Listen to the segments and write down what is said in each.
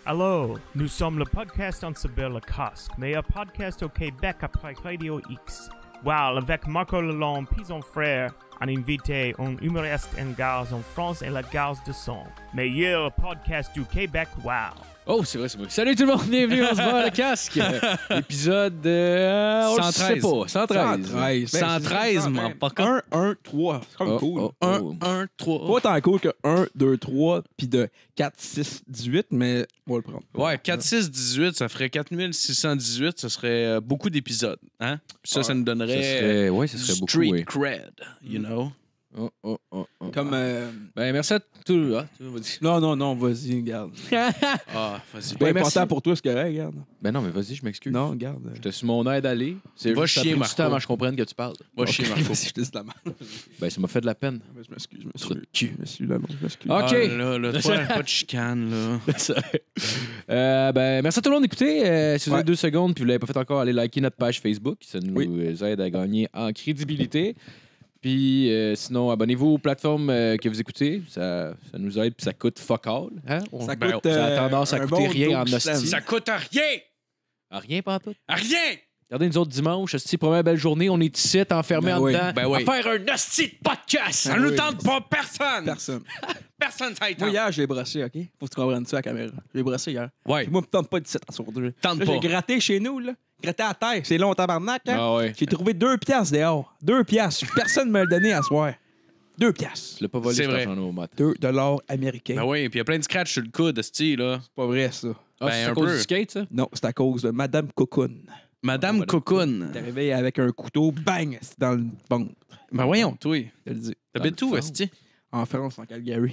Allô, nous sommes le podcast en cyber le casque, meilleur podcast au Québec après Radio X. Wow, avec Marco Lalonde, puis son frère, un invité, un humoriste en gare en France et la gare de son. Meilleur podcast du Québec, wow. Oh, c'est vrai, c'est vrai. Salut tout le monde, bienvenue, on se bat le casque. Épisode 113. 113. 113, mais pas comme 1, 1, 3. C'est comme cool. 1, 3. Pas tant cool que 1, 2, 3, puis de 4, 6, 18, mais on va le prendre. Ouais, 4, 6, 18, ça ferait 4618, ça serait beaucoup d'épisodes. Hein? Puis ça nous donnerait Ça serait beaucoup, street oui. cred, you know? Comme. Ben, merci à tous. Ah, vas-y. Non, vas-y, garde. Ah, vas-y. C'est pas Ben, important merci. pour toi, c'est correct, garde. Ben non, mais vas-y, je m'excuse. Non, garde. J'étais sur mon aide d'aller. C'est Va juste ça a chier, pris du Marco. temps avant que je comprenne que tu parles. Va chier, Marco. Si je te dis de la merde. Ben, ça m'a fait de la peine. Je m'excuse, Trou de cul. Je m'excuse, là, non, je m'excuse. OK. Ah, là, toi, pas de chicane, là. Ben, merci à tout le monde d'écouter. Si vous avez 2 secondes puis vous l'avez pas fait encore, allez liker notre page Facebook. Ça nous aide à gagner en crédibilité. Puis sinon, abonnez-vous aux plateformes que vous écoutez. Ça nous aide puis ça coûte fuck all. Hein? Ça Ben, coûte. ça a tendance à un coûter bon rien en 12 hostie. cents. Ça coûte rien! Ah, rien pas tout. Rien! Regardez nous autres dimanche, hostie, première belle journée, on est ici, enfermés Ben en oui. dedans, Ben oui. à faire un hostie de podcast. Ça Ben nous oui. tente pas personne! Personne. Personne, ça y Moi, tente. hier, je l'ai brossé, OK? Faut que tu comprennes ça à la caméra. Je l'ai brossé hier. Ouais. Puis moi, je me tente pas 17 ans sur 2. Tente Là, pas. j'ai gratté chez nous, là. Gratté à terre. C'est long, tabarnak, hein? Ah ouais. J'ai trouvé 2 piastres dehors. 2 piastres. Personne ne me l'a donné à soir. 2 piastres. Tu l'as pas volé, C'est cet vrai. argent-là au mat. 2 $ américains. Ben oui, puis il y a plein de scratch sur le coude, style, là. C'est pas vrai, ça. Ah, Ben, c'est un à cause peu. du skate, ça? Non, c'est à cause de Madame Cocoon. Madame Cocoon. T'es arrivé avec un couteau, bang, c'est dans le ventre. Ben voyons, toi. Je te le dis. T'habites où, Esti? En France, en Calgary.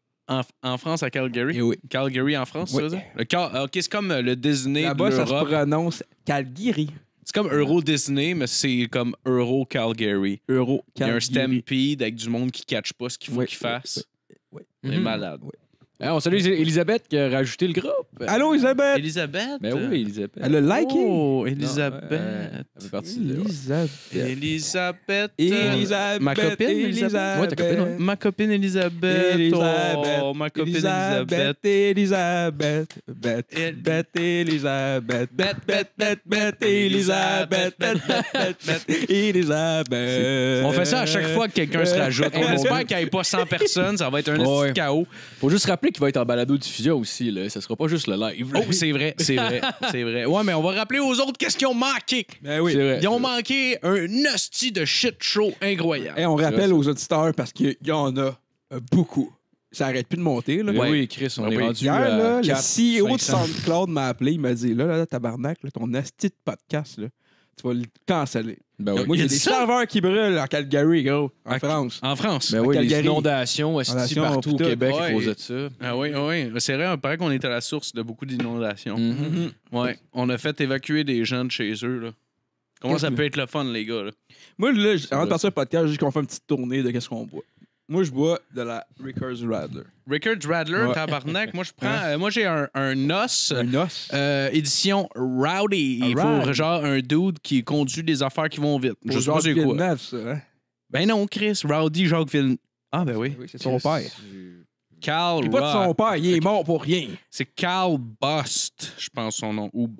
En France, à Calgary? Et oui. Calgary, en France, Oui. c'est ça? OK, c'est comme le Disney Là-bas, de ça se l'Europe. prononce Calgary. C'est comme Euro Disney, mais c'est comme Euro Calgary. Euro Il y a un Calgary. stampede avec du monde qui ne catch pas ce qu'il faut Oui, qu'il fasse. oui. C'est Mhm. malade. Oui. On salue Elisabeth qui a rajouté le groupe. Allô, Isabelle? Elisabeth? Ben oui, Elisabeth. Elle a liké. Oh, Elle Elisabeth. fait partie de... Elisabeth. Elisabeth. Elisabeth. Ma copine, Elisabeth. Ouais, ta copine, ouais. Ma copine Elisabeth. Elisabeth. Oh, ma copine Elisabeth. Elisabeth. Bête, Elisabeth. Bête, Elisabeth. Bête, Elisabeth. On fait ça à chaque fois que quelqu'un se rajoute. On espère qu'il n'y ait pas 100 personnes. Ça va être un Ouais. petit chaos. Faut juste rappeler qu'il va être en balado-diffusion aussi, là. Ça sera pas juste le live. là. Oh, c'est vrai, c'est vrai, c'est vrai. Ouais, mais on va rappeler aux autres qu'est-ce qu'ils ont manqué. Ben oui. C'est vrai. Ils ont manqué un hostie de shit show incroyable. Et on rappelle aux auditeurs parce qu'il y en a beaucoup. Ça arrête plus de monter. Là. Ben Ouais. oui, Chris, on Ben est oui. rendu Hier, à là, le 4, CEO de 500. SoundCloud m'a appelé. Il m'a dit là, tabarnak, là, ton asti de podcast, là, tu vas le canceller. Ben oui. Moi, Il a j'ai dit des ça? serveurs qui brûlent en Calgary, gros, en Ok. France. En France. Ben oui, les Calgary. inondations, esti, Inondations, partout au putain. Québec à Ouais. cause de ça. Ah oui, oui. C'est vrai, il paraît qu'on est à la source de beaucoup d'inondations. Mhm. Ouais. On a fait évacuer des gens de chez eux, là. Comment ça Qu'est-ce peut être le fun, les gars, là? Moi, là, avant vrai, de passer au podcast, j'ai dit qu'on fait une petite tournée de qu'est-ce qu'on boit. Moi, je bois de la Rickers Radler. Rickard Radler, Ouais. tabarnak. Moi, je prends. Moi, j'ai un os. Un os. Édition Rowdy. Il Rad. faut genre un dude qui conduit des affaires qui vont vite. Je sais pas c'est quoi. Villeneuve, ça, hein? Ben non, Chris. Rowdy Jacques Villeneuve. Ah, ben oui. Oui, c'est son père. Carl Il est pas de son Rock. père, il est mort pour rien. C'est Carl Bust, je pense son nom. Ou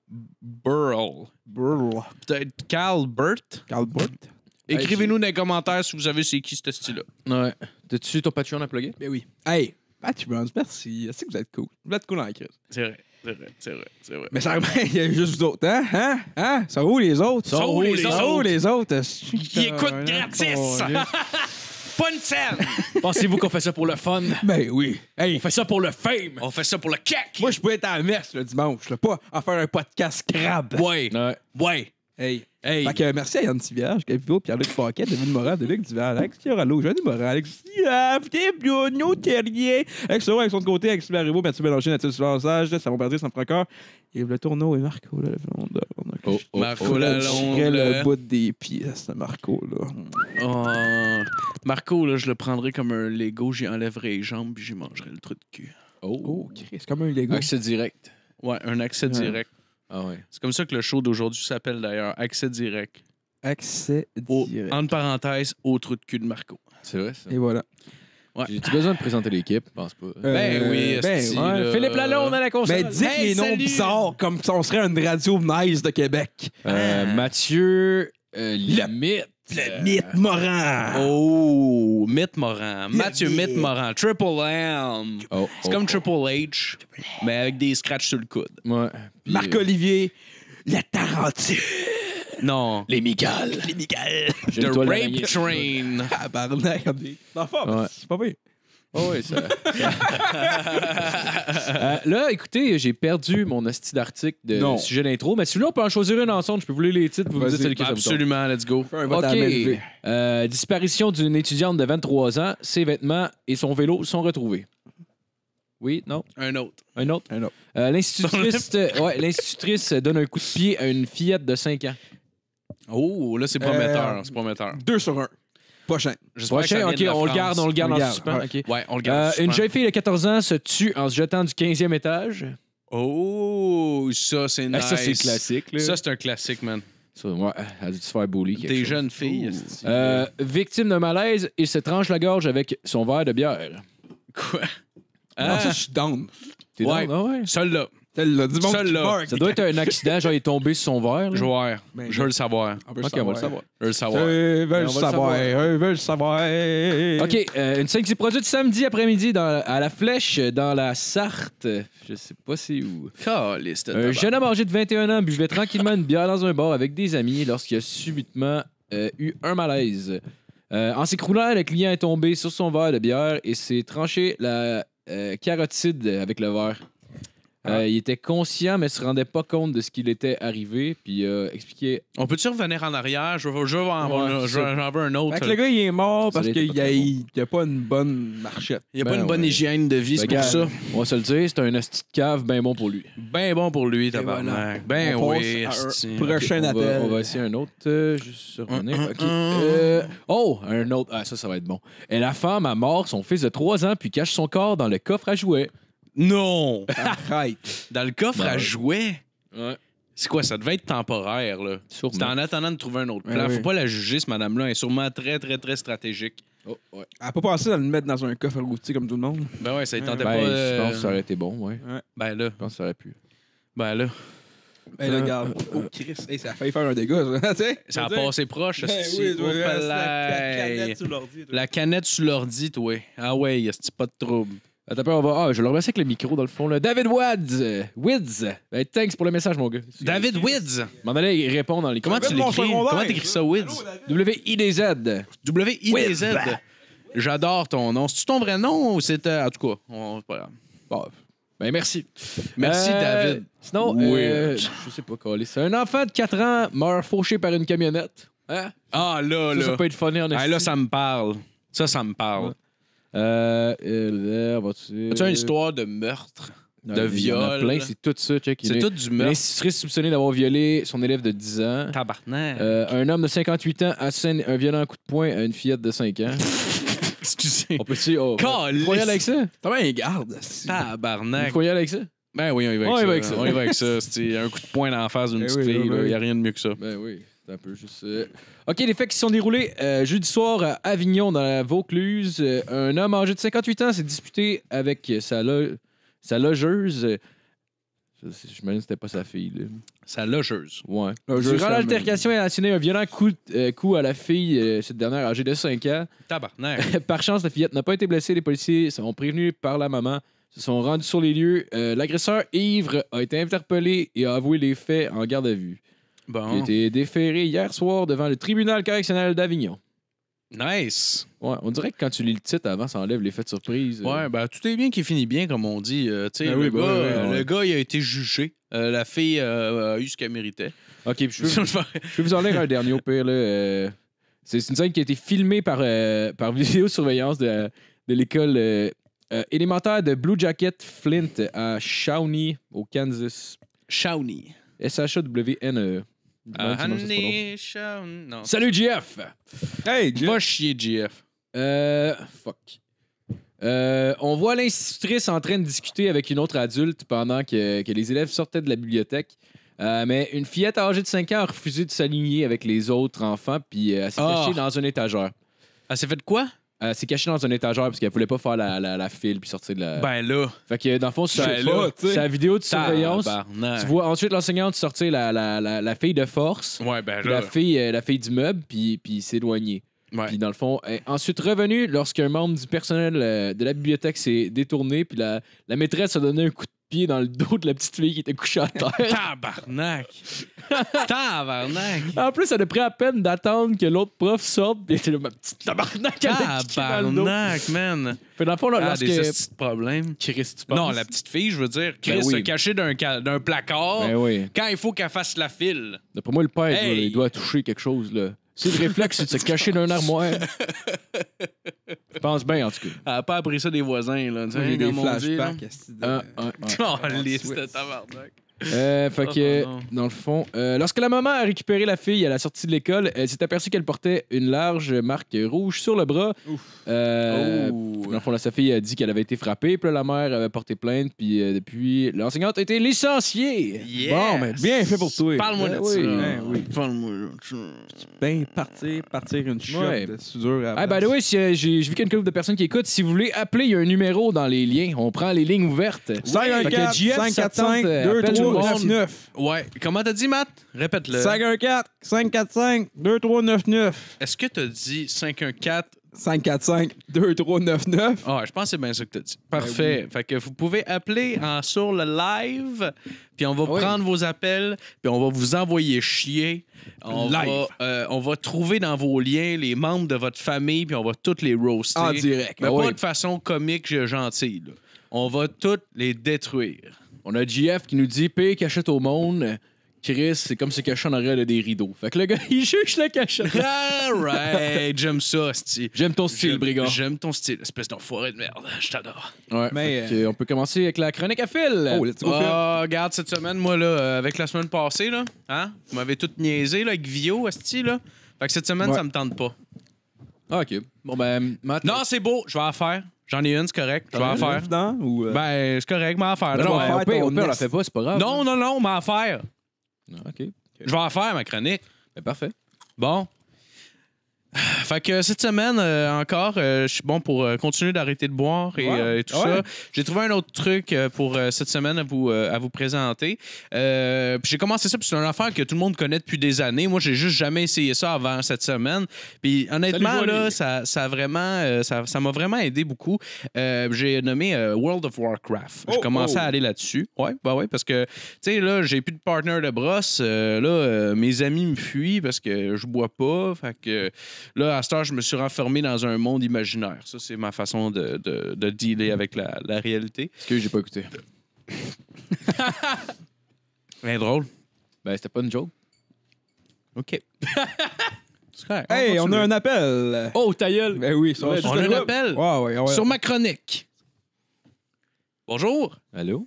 Burl. Brrr. Peut-être Carl Burt. Carl Burt. Écrivez-nous dans les commentaires si vous savez c'est qui ce style-là. Ouais. T'as-tu ton Patreon à plugger? Ben oui. Hey, Patreon, merci. Je sais que vous êtes cool. Vous êtes cool en crise. C'est vrai, c'est vrai, c'est vrai, c'est vrai. Mais ça il y a juste vous autres, hein? Hein? Sont où les autres? Sont où les autres? Sont où les autres? Ils écoutent gratis! Pas une scène! Pensez-vous qu'on fait ça pour le fun? Ben oui. Hey, On fait ça pour le fame! On fait ça pour le cake! moi, je peux être à la messe le dimanche, là, pas en faire un podcast crabe. Ouais, Ouais. ouais. Hey. Hey, Fait que merci à Yann Tivierge, Gabriel, Pierre-Luc Paquet, David Morin, Luc Duval, Alex Fiorello, Johnny Morin, Alex Diaf, Bruno Terrier, Alex Soro, Alexandre Côté, Alex Haribo, Mathieu Bélanger, Nathalie Soulançage, Savon Perdrix, Sam Francor, Yves Le Tourneau et Marco Lalonde. Marco Lalonde. Je le bout des pieds, ce Marco-là. oh, Marco, là, je le prendrais comme un Lego, j'y enlèverais les jambes puis j'y mangerais le trou de cul. Oh, Chris, c'est comme un Lego. Accès direct. Ouais, un accès direct. Ah ouais. C'est comme ça que le show d'aujourd'hui s'appelle d'ailleurs, accès direct. Accès Au, direct. entre parenthèses, au trou de cul de Marco. C'est vrai, ça. Et voilà. Ouais. J'ai-tu besoin de présenter l'équipe? Je pense pas. Ben oui, esti, ouais. là. Philippe Lalonde à la console. Mais dis les noms salut! bizarres comme si on serait une radio nice de Québec. Mathieu Limite. Le mythe Morin. Oh, Mythe Morin. Mathieu Mythe Morin. Triple M. Oh, C'est comme Triple H, mais avec des scratchs sur le coude. Ouais. Puis, Marc-Olivier, la Tarentine. Non. les Migales. Les Miguel. J'ai The le toit Rape d'araignée. Train. Ah, barnac, comme des enfants. Ouais. C'est pas pire. Oh, oui, ça. Là, écoutez, j'ai perdu mon asti d'article de Non. sujet d'intro, mais celui-là, on peut en choisir un ensemble. Je peux vous lire les titres, vous me Vas-y. dites lequel ça vous tente. Absolument, let's go. Fais un vote à la main levée. OK. Disparition d'une étudiante de 23 ans. Ses vêtements et son vélo sont retrouvés. Oui, non? Un autre. Un autre? Un autre. L'institutrice donne un coup de pied à une fillette de 5 ans. Oh, là, c'est prometteur. C'est prometteur. 2 sur 1. Prochain. J'espère que ça Prochain, vient OK, de la on le France. garde On le en garde, suspens. ouais. OK. Ouais, on le garde. Une jeune fille de 14 ans se tue en se jetant du 15e étage. Oh, ça, c'est nice. Ça, c'est classique. Là. Ça, c'est un classique, man. Ça, ouais, elle a dû se faire bully. quelque Des chose. jeunes filles. esti. Victime d'un malaise, il se tranche la gorge avec son verre de bière. Quoi? Ah, ça, je suis down. T'es Ouais. down? Ah ouais. Celle-là. Celle-là, du monde Celle-là. qui meurt avec Ça des doit être un accident, genre il est tombé sur son verre. là. Je veux voir. Ben, Je veux le savoir. On veut Ok, on va le savoir. Je veux le savoir. Veux On le va le savoir. Veux le savoir. OK, une scène qui s'est produite samedi après-midi à la Flèche, dans la Sarthe. Je sais pas c'est où. Caliste de Un tabac. jeune homme âgé de 21 ans buvait tranquillement une bière dans un bar avec des amis lorsqu'il a subitement eu un malaise. En s'écroulant, le client est tombé sur son verre de bière et s'est tranché la carotide avec le verre. Il était conscient, mais se rendait pas compte de ce qu'il était arrivé, puis expliquait. On peut-tu revenir en arrière? J'en veux un autre. Fait que le gars, il est mort parce Ça qu'il l'était pas très n'y a pas une bonne marchette. Il n'y a pas Ben une bonne ouais. hygiène de vie, c'est pour Regarde, ça. On va se le dire, c'est un asti de cave bien bon pour lui. Ben bon pour lui, voilà. tabarnak. Ben On oui, passe à un esti. prochain appel. On va essayer un autre, juste sur revenir. OK. Oh, un autre. Ah, ça va être bon. Et la femme a mort son fils de 3 ans puis cache son corps dans le coffre à jouets. Non! Arrête. Dans le coffre à jouets? Ouais. C'est quoi? Ça devait être temporaire, là. Sûrement. C'est en attendant de trouver un autre plan. Ouais, Faut oui. pas la juger, cette madame-là. Elle est sûrement très, très, très stratégique. Oh, ouais. Elle n'a pas pensé à le mettre dans un coffre routier comme tout le monde. Ben ouais, ça ne tentait Ben, pas. je pense que ça aurait été bon, ouais. Ben là, Je pense que ça aurait pu. ben là. Ben, regarde. Oh, Chris. Hey, ça a failli faire un dégât, ça. Tu sais? Ça a passé proche, Ben esti. oui, toi, Oh, la palais. canette sur l'ordi. toi. La canette sur l'ordi, toi. Ah ouais, esti, pas de trouble. Attends, on va. Ah, je le remercie avec le micro dans le fond. Là. David Wids. Ben, thanks pour le message, mon gars. David Wids. M'en allait y répondre dans les Comment tu David, mon l'écris? secondaire. Comment t'écris ça, Wids? W-I-D-Z. W-I-D-Z. J'adore ton nom. C'est-tu ton vrai nom ou c'était. En tout cas, c'est pas grave. Bon, ben, merci. Merci, David. Sinon, Weird. je sais pas quoi. C'est un enfant de 4 ans meurt fauché par une camionnette. Hein? Ah, là, Ça là. peut être funny en Ah, esti. là, ça me parle. Ça me parle. As-tu une histoire de meurtre? Non, de il y en a viol? plein, c'est tout ça. Check. C'est tout du meurtre. L'institutrice soupçonnée d'avoir violé son élève de 10 ans. Tabarnak. Un homme de 58 ans assène un violent coup de poing à une fillette de 5 ans. Excusez. On peut-tu... Oh, Calisse. faut y aller avec ça? T'as bien un garde. Tabarnak. Faut y aller avec ça? Ben oui, on y va avec ça. On y va avec ça. C'est un coup de poing dans la face d'une Ben petite oui, fille. ben Il oui. n'y a rien de mieux que ça. Ben oui, c'est un peu juste... OK, les faits qui se sont déroulés jeudi soir à Avignon, dans la Vaucluse. Un homme âgé de 58 ans s'est disputé avec sa logeuse. J'imagine que c'était pas sa fille, là. Sa logeuse. Ouais. Logeuse, Durant ça, l'altercation, il a asséné un violent coup à la fille, cette dernière âgée de 5 ans. Tabarnak. Par chance, la fillette n'a pas été blessée. Les policiers sont prévenus par la maman. Se sont rendus sur les lieux. L'agresseur ivre a été interpellé et a avoué les faits en garde à vue. Il a Bon. été déféré hier soir devant le tribunal correctionnel d'Avignon. Nice. Ouais, on dirait que quand tu lis le titre avant, ça enlève l'effet de surprise. Ouais, ben tout est bien qui finit bien, comme on dit. Tu sais, Ben le, oui, ben gars, oui, ouais. le gars, il a été jugé. La fille a eu ce qu'elle méritait. OK, puis je peux vous en lire un dernier au pire. Là. C'est une scène qui a été filmée par vidéosurveillance de l'école élémentaire de Blue Jacket Flint à Shawnee, au Kansas. Shawnee. S-H-A-W-N-E. Non. Salut, GF! Hey, Jeff. Va chier, GF. Fuck. On voit l'institutrice en train de discuter avec une autre adulte pendant que les élèves sortaient de la bibliothèque. Mais une fillette âgée de 5 ans a refusé de s'aligner avec les autres enfants, puis elle s'est cachée dans une étagère. Elle s'est fait quoi? Elle s'est cachée dans un étagère parce qu'elle voulait pas faire la file puis sortir de la. Ben là. Fait que dans le fond, c'est là, la vidéo de surveillance. Tabarnak. Tu vois ensuite l'enseignante sortir la fille de force, Ouais, ben puis là. la fille d'immeuble, puis s'éloigner. Ouais. Puis dans le fond, elle est ensuite revenue lorsqu'un membre du personnel de la bibliothèque s'est détourné, puis la maîtresse a donné un coup de pied dans le dos de la petite fille qui était couchée à terre. Tabarnak. Tabarnak. En plus, elle a pris à peine d'attendre que l'autre prof sorte, puis elle était là, ma petite tabarnak, elle a kické dans le dos. Tabarnak, man. Fait dans le fond, là, Ah, des lorsque... petits problèmes. Chris, tu penses? Non, la petite fille, je veux dire. Chris Ben oui. se cacher d'un placard Ben oui. quand il faut qu'elle fasse la file. D'après moi, le père, Hey! il doit toucher quelque chose, là. C'est le réflexe, c'est de se cacher d'un armoire. Je pense bien, en tout cas. Elle a pas appris ça des voisins, là. Tu sais, J'ai des comme on dit, là. flashbacks. esti, de- Oh, liste, Swift. tabarnak. Fait que, Oh, non. dans le fond, lorsque la maman a récupéré la fille à la sortie de l'école, elle s'est aperçue qu'elle portait une large marque rouge sur le bras. Dans le fond, sa fille a dit qu'elle avait été frappée, puis là, la mère avait porté plainte, puis depuis, l'enseignante a été licenciée. Yes. Bon, mais bien fait pour toi. Parle-moi Ben de oui, ça. ben oui. Parle-moi de ça. Ben, partir une shot Ouais. de soudure à Ah, by the way, si, j'ai vu qu'il y a une couple de personnes qui écoutent. Si vous voulez appeler, il y a un numéro dans les liens. On prend les lignes ouvertes. 514 Fait que GF 545 appelle tout le monde. 2399. Ouais. Comment t'as dit, Matt? Répète-le. 514 545 2399. Est-ce que t'as dit 514? 545 2399. Ah, je pense que c'est bien ça que t'as dit. Parfait. Fait que vous pouvez appeler sur le live, puis on va Oui. prendre vos appels, puis on va vous envoyer chier. Live. On va trouver dans vos liens les membres de votre famille, puis on va tous les roaster. En direct. Mais Ah pas oui. de façon comique, gentille. là. On va tous les détruire. On a GF qui nous dit paye cachette au monde. Chris, c'est comme se cacher en arrière de des rideaux. Fait que le gars, il juge la cachette. All right, j'aime ça, sti. J'aime ton style, brigand. J'aime ton style, espèce d'enfoiré de merde. Je t'adore. Ouais, Mais, fait que, on peut commencer avec la chronique à fil. Oh, let's go, Phil. Regarde, cette semaine, moi, là, avec la semaine passée, là, hein, vous m'avez tout niaisé là, avec Vio, esti, là. Fait que cette semaine, Ouais. ça me tente pas. Ah, OK. Bon, ben, Matt. Non, c'est beau, je vais en faire. J'en ai une, c'est correct. Je vais en faire. Dedans, ou, Ben, c'est correct, mais en faire. Ben Je non, vais en faire au pire, ton on la nest. fait pas, c'est pas grave. Non, non, non, mais en faire. Ah, OK. Je vais en faire, ma chronique. Ben, parfait. Bon. Fait que cette semaine, encore, je suis bon pour continuer d'arrêter de boire et tout Ouais. ça. J'ai trouvé un autre truc pour cette semaine à vous présenter. Puis j'ai commencé ça, puis c'est une affaire que tout le monde connaît depuis des années. Moi, j'ai juste jamais essayé ça avant cette semaine. Puis honnêtement, Salut, là, Joanie. ça a vraiment, ça m'a vraiment aidé beaucoup. J'ai nommé World of Warcraft. J'ai commencé à aller là-dessus. Ouais, bah ouais, parce que, tu sais, là, j'ai plus de partner de brosse. Mes amis me fuient parce que je bois pas. Fait que là, à cette heure, je me suis renfermé dans un monde imaginaire. Ça, c'est ma façon de dealer avec la réalité. Est-ce que j'ai pas écouté? Bien drôle. Ben, c'était pas une joke. OK. C'est correct. Hey, on continue. a un appel. Oh, ta gueule! Ben oui, ça. On a un appel Ouais. sur ma chronique. Bonjour. Allô?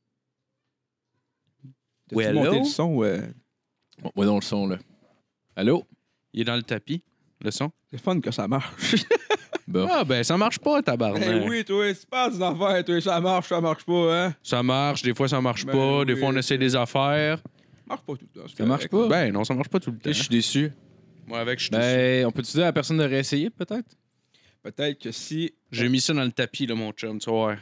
Oui, T'as-tu monté allô? le son? Bon, moi, dans le son, là. Allô? Il est dans le tapis, le son. C'est fun que ça marche. Bon. Ah, ben, ça marche pas, tabarnak. Ben oui, toi, c'est pas des affaires, toi. Ça marche pas, hein? Ça marche, des fois, ça marche Ben pas. Des oui. fois, on essaie des affaires. Ça marche pas tout le temps. c'est Ça marche correct. pas? Ben, non, ça marche pas tout le temps. Je suis déçu. Moi, avec, je suis déçu. Ben, on peut-tu dire à la personne de réessayer, peut-être? Peut-être que si. J'ai mis ça dans le tapis, là, mon chum, tu vas voir.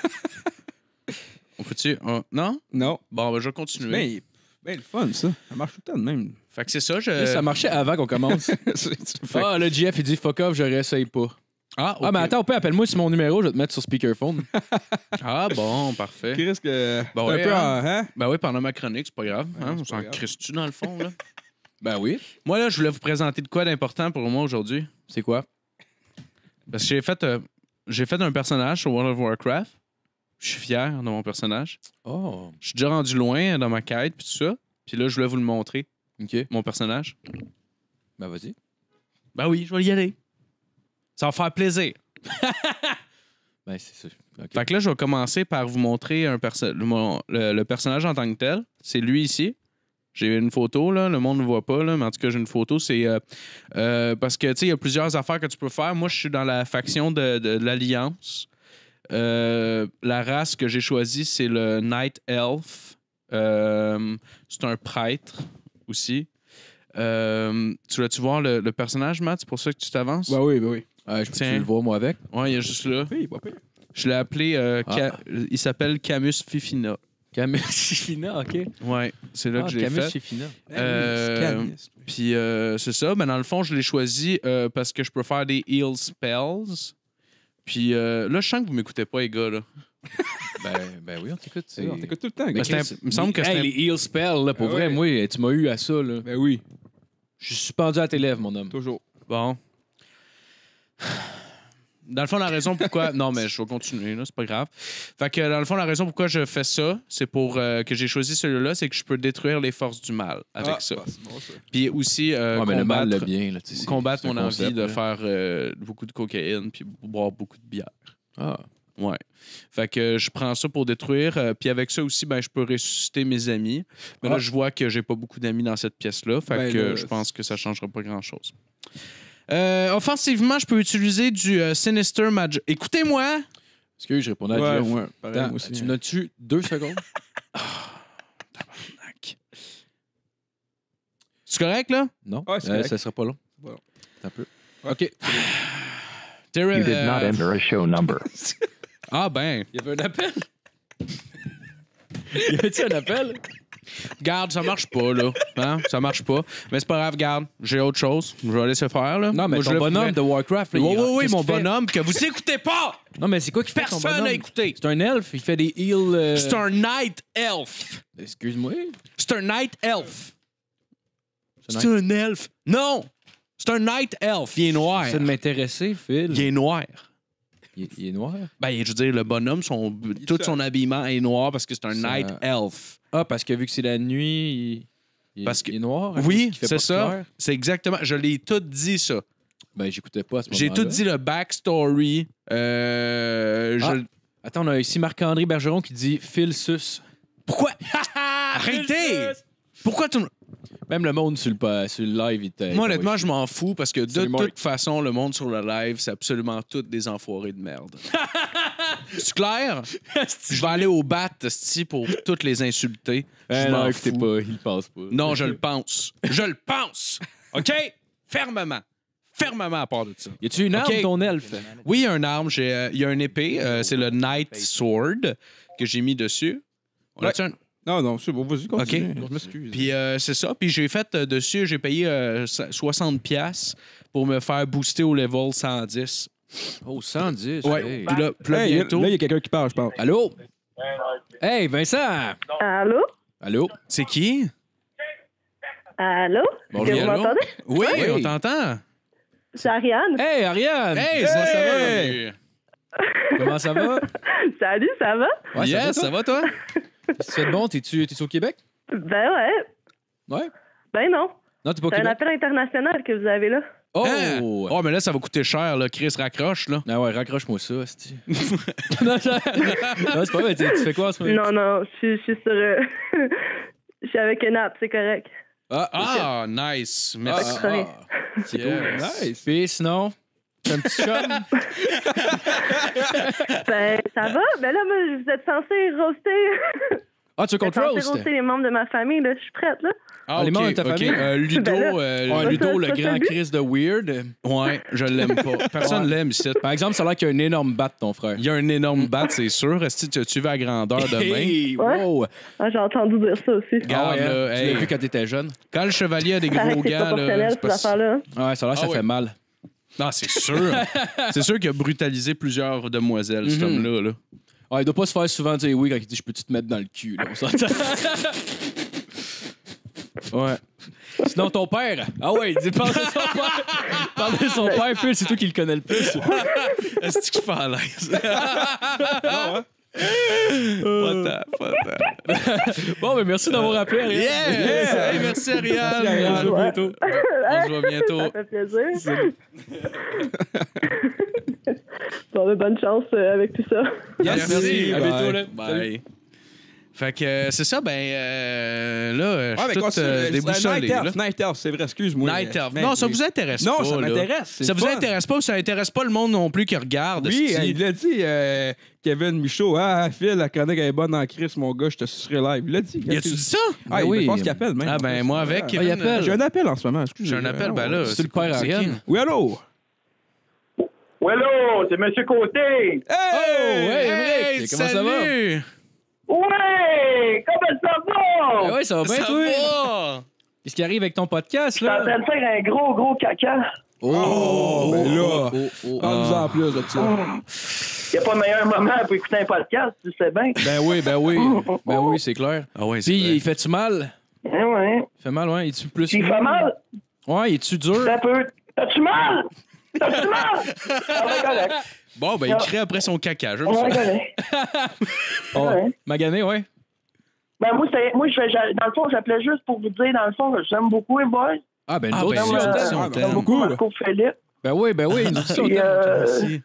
On peut-tu... non? Non. Bon, ben, je vais C'est continuer. bien le fun, ça. Ça marche tout le temps de même. Fait que c'est ça, Ça marchait avant qu'on commence. Fait- Ah, le GF, il dit fuck off, je réessaye pas. Ah, ok. Ah, mais attends, appelle-moi sur mon numéro, je vais te mettre sur speakerphone. Ah, bon, parfait. Qui risque. Ben un ouais, peu hein? hein? Ben oui, pendant ma chronique, c'est pas grave. Hein? c'est On pas s'en grave. crisse-tu, dans le fond, là? Ben oui. Moi, là, je voulais vous présenter de quoi d'important pour moi aujourd'hui. C'est quoi? Parce que j'ai fait un personnage sur World of Warcraft. Je suis fier de mon personnage. Oh. Je suis déjà rendu loin dans ma quête, puis tout ça. Puis là, je voulais vous le montrer, OK. mon personnage. Ben vas-y. Ben oui, je vais y aller. Ça va faire plaisir. Ben c'est ça. OK. Fait que là, je vais commencer par vous montrer le personnage en tant que tel. C'est lui ici. J'ai une photo, là. Le monde ne voit pas, là, mais en tout cas, j'ai une photo. C'est parce que, tu sais, il y a plusieurs affaires que tu peux faire. Moi, je suis dans la faction de l'Alliance. La race que j'ai choisie, c'est le Night Elf. C'est un prêtre aussi. Tu vas-tu voir le personnage, Matt? C'est pour ça que tu t'avances? Ben oui. Je peux le voir, moi, avec. Ouais, il est juste là. Oui, pas pire. Je l'ai appelé... il s'appelle Camus Fifina. Camus Fifina, OK. Ouais, c'est là que je l'ai Camus fait. Fifina. Puis c'est ça. Ben, dans le fond, je l'ai choisi parce que je peux faire des heal spells. Puis là, je sens que vous m'écoutez pas, les gars. Là. Ben oui, on t'écoute. On t'écoute tout le temps. Ben, il me semble que c'était... les heal spells, là, pour vrai, moi, tu m'as eu à ça. Là. Ben oui, Je suis suspendu à tes lèvres, mon homme. toujours. Bon. Dans le fond, la raison pourquoi... Non, mais je vais continuer, là, c'est pas grave. Fait que, dans le fond, la raison pourquoi je fais ça, c'est pour que j'ai choisi celui-là, c'est que je peux détruire les forces du mal avec ça. C'est bon, ça. Puis aussi, mais le mal, le bien. Là, combattre c'est mon un envie concept, de là. faire beaucoup de cocaïne puis boire beaucoup de bière. Ah. Ouais. Fait que je prends ça pour détruire. Puis avec ça aussi, ben, je peux ressusciter mes amis. Mais là, je vois que j'ai pas beaucoup d'amis dans cette pièce-là. Fait que je pense que ça changera pas grand-chose. Offensivement, je peux utiliser du Sinister Magic. Écoutez-moi! Excuse, je répondais à Jeff. Ouais, pareil, Attends, moi aussi. tu me donnes-tu 2 secondes? Tabarnak. C'est correct, là? Non, Ouais, c'est correct. ça sera pas long. Bon. Un peu. OK. You did not enter a show number. Ah ben, Il y avait un appel? Y avait-tu un appel? garde, ça marche pas, là. Hein? Ça marche pas. Mais c'est pas grave, garde. J'ai autre chose. Je vais laisser faire, là. Non, mais Moi, je ton le bonhomme ferai. de Warcraft, là, Oui, qu'est-ce mon qu'il fait? bonhomme que vous écoutez pas! Non, mais c'est quoi qu'il fait, ton Personne bonhomme? n'a écouté. C'est un elfe, il fait des heals... C'est un Night Elf. Excuse-moi. C'est un Night Elf. C'est C'est un elfe. Non! C'est un Night Elf. Il est noir. C'est de m'intéresser, Phil. Il est noir. Il est noir? Ben, je veux dire, le bonhomme, tout son habillement est noir parce que c'est un Ça- Night Elf. Ah, parce que vu que c'est la nuit, Parce que- il est noir? à Oui, cause qu'il fait c'est pas ça. clair? C'est exactement. Je l'ai tout dit, ça. Ben, j'écoutais pas à ce moment-là. J'ai tout dit le backstory. Attends, on a ici Marc-André Bergeron qui dit Phil sus. Pourquoi? Arrêtez! Pourquoi tout... Même le monde sur le live, il était. Moi, honnêtement, je m'en fous parce que de Salut, Mark. toute façon, le monde sur le live, c'est absolument tous des enfoirés de merde. C'est clair? Je vais aller au bat esti, pour toutes les insulter. Je m'en non, écoutez fous. pas, il passe pas. Non, je le pense. Je le pense! OK? Fermement. Fermement à part de ça. Y a-tu une arme, Ok. ton elfe? Oui, il y a une arme. Il y a une épée. C'est le Night Sword que j'ai mis dessus. On a-tu un- Non, c'est bon, vas-y, continue. OK. Je m'excuse. Puis c'est ça. Puis j'ai fait dessus, j'ai payé 60$ pour me faire booster au level 110. Oh, 110. Ouais. hey. Puis là, Hey, bientôt. là, il y a quelqu'un qui parle, je pense. Allô? Hey, Vincent! Allô? Allô? C'est qui? Allô? Bon, Est-ce que oui, vous allô? m'entendez? Oui, Oui. on t'entend. C'est Ariane. Hey, Ariane! Hey, Comment ça salut! va? Comment ça va? Salut, ça va? Ouais, Yes, ça va, toi? Tu fais de bon? T'es-tu au Québec? Ben ouais. Ouais? Ben non. Non, t'es pas au C'est un Québec? appel international que vous avez là. Oh! Hein? Oh, mais là, ça va coûter cher, là. Chris raccroche, là. Ah ouais, raccroche-moi ça, c'ti. Non, c'est pas vrai. Tu fais quoi en ce moment? Non, je suis sur... je suis avec une app, c'est correct. Ah, nice. Merci. Sorry. C'est Yes. cool. Nice. Puis sinon, t'as un petit chum? Ben, ça va? Ben là, moi, vous êtes censé roaster... Ah, tu veux qu'on te Vous êtes censé roast? roaster les membres de ma famille, là. Je suis prête, là. Ah, les ok, membres de ta ok. famille? Ludo, Ben là. Ouais, Ludo, le ça, c'est grand le but. Chris de Weird. ouais, je l'aime pas. Personne l'aime ici. Par exemple, ça a l'air qu'il y a un énorme bat, ton frère. Il y a un énorme bat, c'est sûr. Est-ce que tu veux à grandeur demain? Hey, Ouais. wow! Ah, j'ai entendu dire ça aussi. Regarde, Ah ouais, là, hein? Tu hey. l'as vu quand t'étais jeune? Quand le chevalier a des Ça, gros c'est gants, là. proportionnel, c'est cette pas- affaire-là. Ouais, ça a l'air que ça Ah ouais. fait mal. Non, c'est sûr. C'est sûr qu'il a brutalisé plusieurs demoiselles, cet Mhm. homme-là. Là. Ouais, il doit pas se faire souvent dire oui quand il dit je peux-tu te mettre dans le cul, là. On s'entend. Ouais. Sinon, ton père. Ah ouais, il dit parle de son père. Parle de son père, Phil, c'est toi qui le connais le plus. Est-ce que je suis pas à l'aise? Pas tant. Bon, ben merci d'avoir appelé, Ariane. Yes! Hey, merci, Ariane. Ariane. On se voit bientôt. On se voit bientôt. Ça fait plaisir. Bon, ben, bonne chance avec tout ça. Yes, merci. À bientôt, là. Bye. Fait que c'est ça, ben là, je Ouais, mais suis tout continue. déboussolé. là. Night Elf, c'est vrai, excuse-moi. Night Elf. Non, ça vous intéresse pas. Non, ça là. m'intéresse. c'est Ça le vous fun. intéresse pas, ça intéresse pas le monde non plus qui regarde. Oui, esti. il l'a dit, Kevin Michaud. Ah, Phil, la chronique elle est bonne en Chris, mon gars, je te sucerai live. Il l'a dit. Y a-tu dit ça? Ah, oui. oui. Je pense qu'il appelle même. Ah, ben moi avec. Ah, il Kevin, appelle. J'ai un appel en ce moment, excusez. J'ai un appel, ben là. C'est le père qui? Ariane. Oui, allô? Hello, c'est M. Côté. Hey, Émeric, comment ça va? Salut! Ouais, comment ça va? Ouais, ça va bien, Ça toi? va? Qu'est-ce qui arrive avec ton podcast, Je suis en là? train de faire un gros caca. Ben là, parle-nous en plus de ça. Il n'y a pas de meilleur moment pour écouter un podcast, tu sais bien. Ben oui. Ben oui, c'est clair. Ah ouais, c'est Puis, vrai. il fait-tu mal? Ouais. Il fait mal, ouais. Es-tu plus... Il fait mal? Ouais, es-tu dur? Ça peut. T'as-tu mal? T'as-tu mal? Ah, ben, correct. Bon, ben, il crie après son caca. J'aime Ouais, ça. correct. Ouais. Magané, ouais. Ben, moi, dans le fond, j'appelais juste pour vous dire, dans le fond, j'aime beaucoup les boys. Ah, ben, nous Ah, autres, ben, aussi, nous on autres, t'aime. on t'aime. J'aime beaucoup Marco Philippe. Ben oui, nous aussi, on Puis, t'aime. Merci.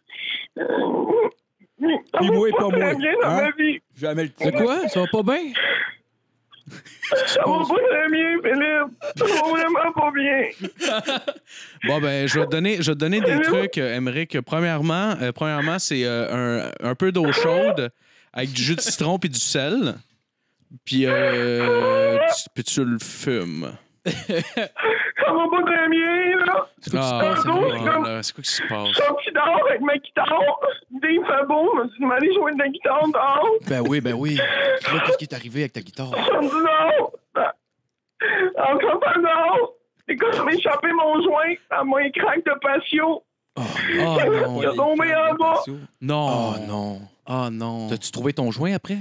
Puis moi, pas très moi. bien dans Hein? ma vie. Jamais le C'est quoi? Ça va pas bien? Ça va pas très bien, Philippe. Ça va vraiment pas bien. Bon, ben, je vais te donner des trucs, Émeric. Premièrement, c'est un peu d'eau chaude avec du jus de citron puis du sel. Puis, tu le fumes. Ça va pas très bien, là. C'est quoi c'est quoi qui se passe? Je suis sorti dehors avec ma guitare. Dès il fait beau, je me suis dit, m'aller jouer de la guitare dehors. Ben oui. Là, qu'est-ce qui est arrivé avec ta guitare? Je me dis non. En sortant dehors, et quand je m'ai échappé mon joint à mon craque de patio, Oh non. il a tombé en bas. Non. Oh non. Oh non. T'as-tu trouvé ton joint après?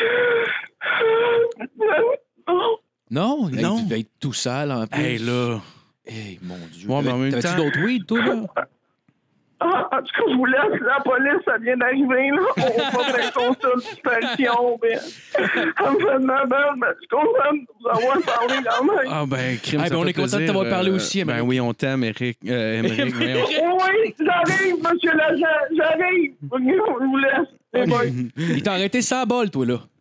Non. Non? Non. Hey, tu devais être tout sale en plus. Hey, là. Hey, mon Dieu. Ouais, mais en même T'avais-tu temps- d'autres weed, toi, là? Ah, en tout cas, je vous laisse. La police, ça vient d'arriver, là. On va pas faire constat de disparition, mais ça me fait de ma belle, mais je suis content de vous avoir parlé quand même. Ah, ben, crime, Ah, ça ben, on fait est content de plaisir. t'avoir parlé aussi, Ben Émeric. oui, on t'aime, Émeric. Oui, j'arrive, monsieur l'agent, j'arrive. Je vous laisse. C'est bon. Il t'a arrêté sans bol, toi, là.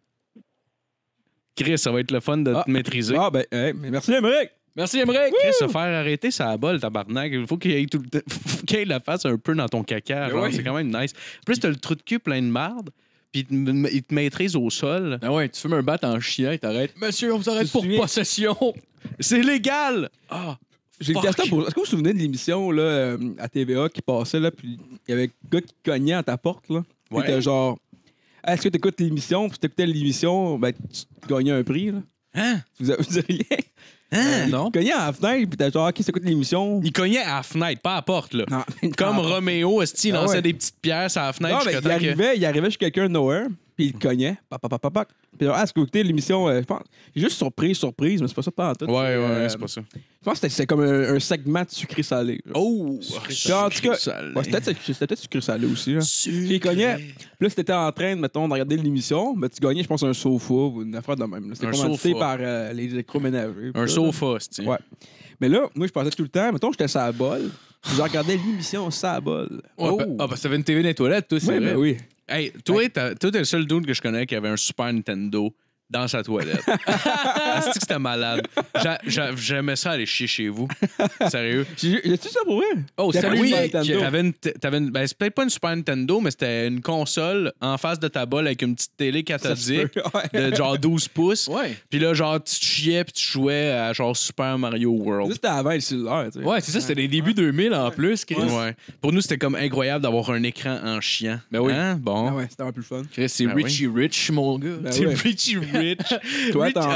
Chris, ça va être le fun de te maîtriser. Ah, ben, hey, merci, Émeric. Merci, Émeric. Chris, se faire arrêter, ça bol, tabarnak. Il faut qu'il ait tout le temps. Faut qu'il ait la face un peu dans ton caca. Genre, oui. C'est quand même nice. En plus, t'as le trou de cul plein de marde, puis il te maîtrise au sol. Ah ouais, tu fumes un bat en chien, il t'arrête. Monsieur, on vous arrête Tu pour te souviens? possession. C'est légal! Ah! J'ai le Fuck. question pour. Est-ce que vous vous souvenez de l'émission là, à TVA qui passait, là, puis il y avait un gars qui cognait à ta porte, là? Ouais. C'était genre. Est-ce que tu écoutes l'émission? Puis si t'écoutais l'émission, ben, tu gagnais un prix, là. Hein? Vous avez rien? Hein? Non. Tu cognais à la fenêtre, puis t'es genre, qui s'écoute l'émission? Il cognait à la fenêtre, pas à la porte, là. Non, Comme non. Roméo, il Ah lançait ouais. des petites pierres sur la fenêtre Non, mais jusqu'à temps que... il arrivait chez quelqu'un de nowhere, puis il cognait. Pac. Puis genre, est-ce que vous écoutez l'émission? Je pense. J'ai juste surprise, mais c'est pas ça pas en tout. Ouais, c'est pas ça. Je pense que c'était comme un segment de sucré-salé. genre. Oh! Puis en tout cas, ouais, c'était peut-être sucré-salé aussi. Là. Il cognait. Puis là, si t'étais en train, mettons, de regarder l'émission, ben, tu gagnais, je pense, un sofa ou une affaire de même. là. C'était Un commandité sofa. par les électroménagers. Un Puis ça, là. sofa, c'est Ouais. Mais là, moi, je pensais tout le temps, mettons, j'étais sur la bol, puis je regardais l'émission sur la bol. Oh. Ah, parce que t'avais une TV dans les toilettes, toi, c'est Ouais, vrai. ben oui. Hey, toi, t'es le seul dude que je connais qui avait un Super Nintendo dans sa toilette. Est-ce que c'était malade? J'aimais ça aller chier chez vous. Sérieux? J'ai-tu ça pour vrai? Oh, T'as salut, pris Mike. Nintendo. Ben, c'est peut-être pas une Super Nintendo, mais c'était une console en face de ta bol avec une petite télé Ça se peut, cathodique ouais. de genre 12 pouces. Ouais. Puis là, genre, tu te chiais puis tu jouais à genre Super Mario Ça, World. c'était avant le cellulaire, tu sais. Ouais, c'est ça, c'était les débuts 2000 en plus, Chris. Ouais. Pour nous, c'était comme incroyable d'avoir un écran en chiant. Ben oui. Hein? Bon. Ah ouais, c'était un peu le fun. Chris, c'est Ben Richie Rich, mon gars. Ben C'est ouais. Richie Rich. Toi, t'en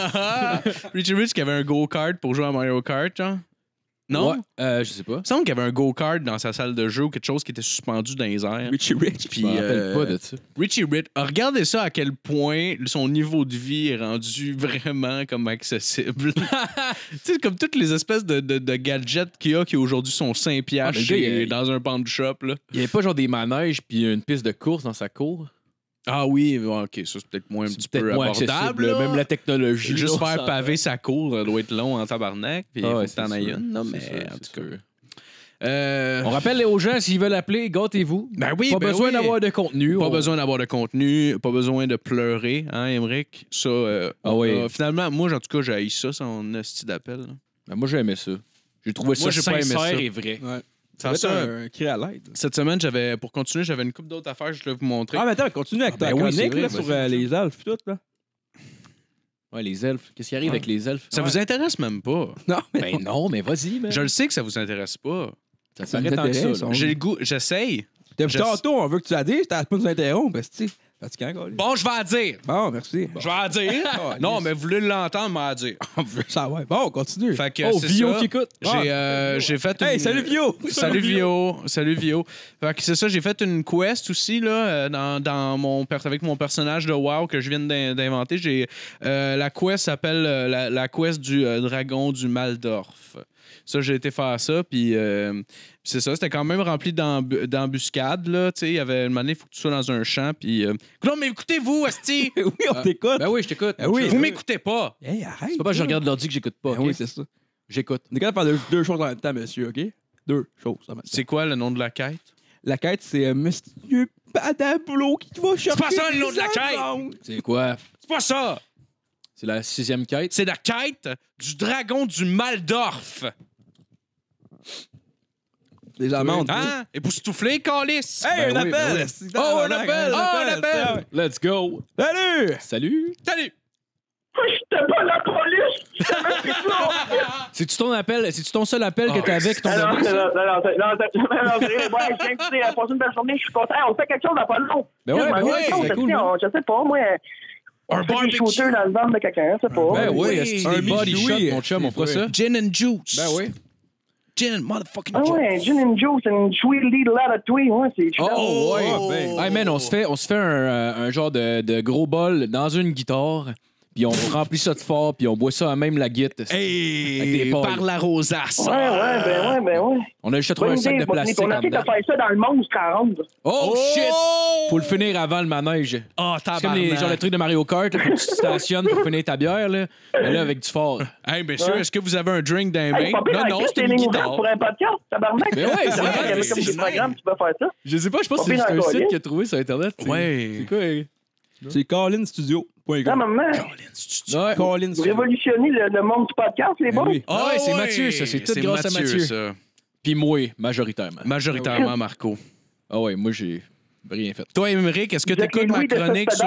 Richie Rich qui avait un go-kart pour jouer à Mario Kart, genre? Non? Ouais, je sais pas. Il me semble qu'il y avait un go-kart dans sa salle de jeu ou quelque chose qui était suspendu dans les airs. Richie Rich. Puis, Je me rappelle pas de ça. Richie Rich, regardez ça à quel point son niveau de vie est rendu vraiment comme accessible. Tu sais, comme toutes les espèces de gadgets qu'il y a qui aujourd'hui sont 5 piastres Ah, le gars, il- dans un pawn shop. Là. Il y avait pas genre des manèges puis une piste de course dans sa cour. Ah oui, ok, ça c'est peut-être moins un C'est petit peut-être peu moins abordable. accessible, là. même la technologie. Juste là, faire ça- paver sa cour, ça doit être long en tabarnak. Puis il Ah faut ouais, que t'en c'est ailles sûr. une. Non, C'est mais sûr, en c'est tout cas. sûr. On rappelle aux gens, s'ils veulent appeler, gâtez-vous. Ben oui, Pas ben besoin oui. d'avoir de contenu. Pas On- besoin d'avoir de contenu, pas besoin de pleurer, hein, Émeric? Ça, Ah oui. finalement, moi, en tout cas, j'ai haï ça, son hostie d'appel. là. Ben, moi, j'ai aimé ça. J'ai trouvé Moi, ça j'ai pas aimé sincère ça. et vrai. Ouais. Ça Ça ça, va être un cri à l'aide. Cette semaine, pour continuer, j'avais une couple d'autres affaires que je voulais vous montrer. Ah, mais attends, continue avec ta ben oui, c'est chronique vrai, là, vas-y. sur les elfes et tout. Là. Ouais, les elfes. Qu'est-ce qui arrive avec les elfes? Ça vous intéresse même pas. Non, mais Ben non, mais vas-y, man. Je le sais que ça vous intéresse pas. Ça s'arrête tant que ça. J'ai le goût, j'essaye. Depuis tantôt, on veut que tu la dises, t'as pas nous interrompre, tu sais. Fatigant, gars. Bon, je vais la dire. Bon, merci. Bon. Je vais la dire. Non, mais vous voulez l'entendre, mais la dire. Ça, ouais. Bon, continue. Fait que c'est Vio ça. qui écoute. J'ai fait Hey, salut Vio! Salut Vio. Salut Vio. Fait que c'est ça, j'ai fait une quest aussi là, avec mon personnage de WoW que je viens d'inventer. La quest s'appelle la quest du dragon du Maldorf. Ça, j'ai été faire ça, puis c'est ça, c'était quand même rempli d'embuscades, là, tu sais, il y avait une manière, il faut que tu sois dans un champ, puis... Non, mais écoutez-vous, asti! Oui, on t'écoute. Ben oui, je t'écoute. Oui. Vous m'écoutez pas! Hey, arrête. C'est pas parce que je regarde l'ordi que j'écoute pas. Ben ok? oui, c'est ça. J'écoute. On est capable de faire deux choses en même temps, monsieur, OK? Deux choses en même temps. C'est quoi le nom de la quête? La quête, c'est Monsieur Padablo qui va chercher... pas ça, le nom de la quête! C'est quoi? C'est pas ça! C'est la 6e quête? C'est la quête du dragon du Maldorf! Les amendes. Hein? Époustouflé, calice! Hey, Ben un oui, appel! ben C'est- Oh, un appel! Oh, un appel! Let's go! Salut! Salut! Salut! J'étais pas la police! J'avais fait ça! C'est-tu ton appel? C'est-tu ton seul appel que t'avais avec ton Non, ami? ça? je viens de passer une belle journée, je suis content. On fait quelque chose dans pas long. Ben ouais, ben ouais, c'est cool. Je sais pas, moi. Un On fait des barbecue. shooters dans le ventre de quelqu'un, je sais pas. Ben oui, Oui. c'est Un un body shot, michoui. mon chum, on fera ça. Gin and juice! Ben oui. Gin and motherfucking Ah juice! ouais, gin and juice and sweet little lot of tweet, ouais, c'est Oh, ouais. Oh. Hey man, on se fait un genre de gros bol dans une guitare, puis on remplit ça de fort, puis on boit ça à même la guitare. Avec des Hey! pailles. Par la rosace! ben ouais. On a juste à trouver Bonne un sac idée, de plastique on en essaie de dedans. faire ça dans le monstre à ronde. Oh shit! Faut le finir avant le manège. Oh, C'est comme les tabarnak! trucs de Mario Kart, là, faut que tu te stationnes pour finir ta bière, là. Mais là, avec du fort. Hey, monsieur, est-ce que vous avez un drink dans les Hey, mains? pas pire, Non, c'est c'est une lignes ouvertes guitare. pour un podcast, tabarnak. Mais ouais, c'est Il y vrai, avait comme c'est des programmes, tu peux faire ça. Je sais pas, je pense que Pas c'est pire un encore, site hein? qu'il a trouvé sur Internet. Ouais. C'est quoi? C'est callinstudio.com. Non, maman, Ouais. Callin vous Studio. révolutionnez le monde du podcast, les bons. oui. Ah ouais, c'est Mathieu, ça. C'est tout grâce à Mathieu. Ça. Puis moi, majoritairement. Majoritairement, Marco. Ah ouais, moi, j'ai rien fait. Toi, Émeric, est-ce que tu écoutes ma chronique sur...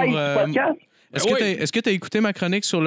Est-ce que tu as écouté ma chronique sur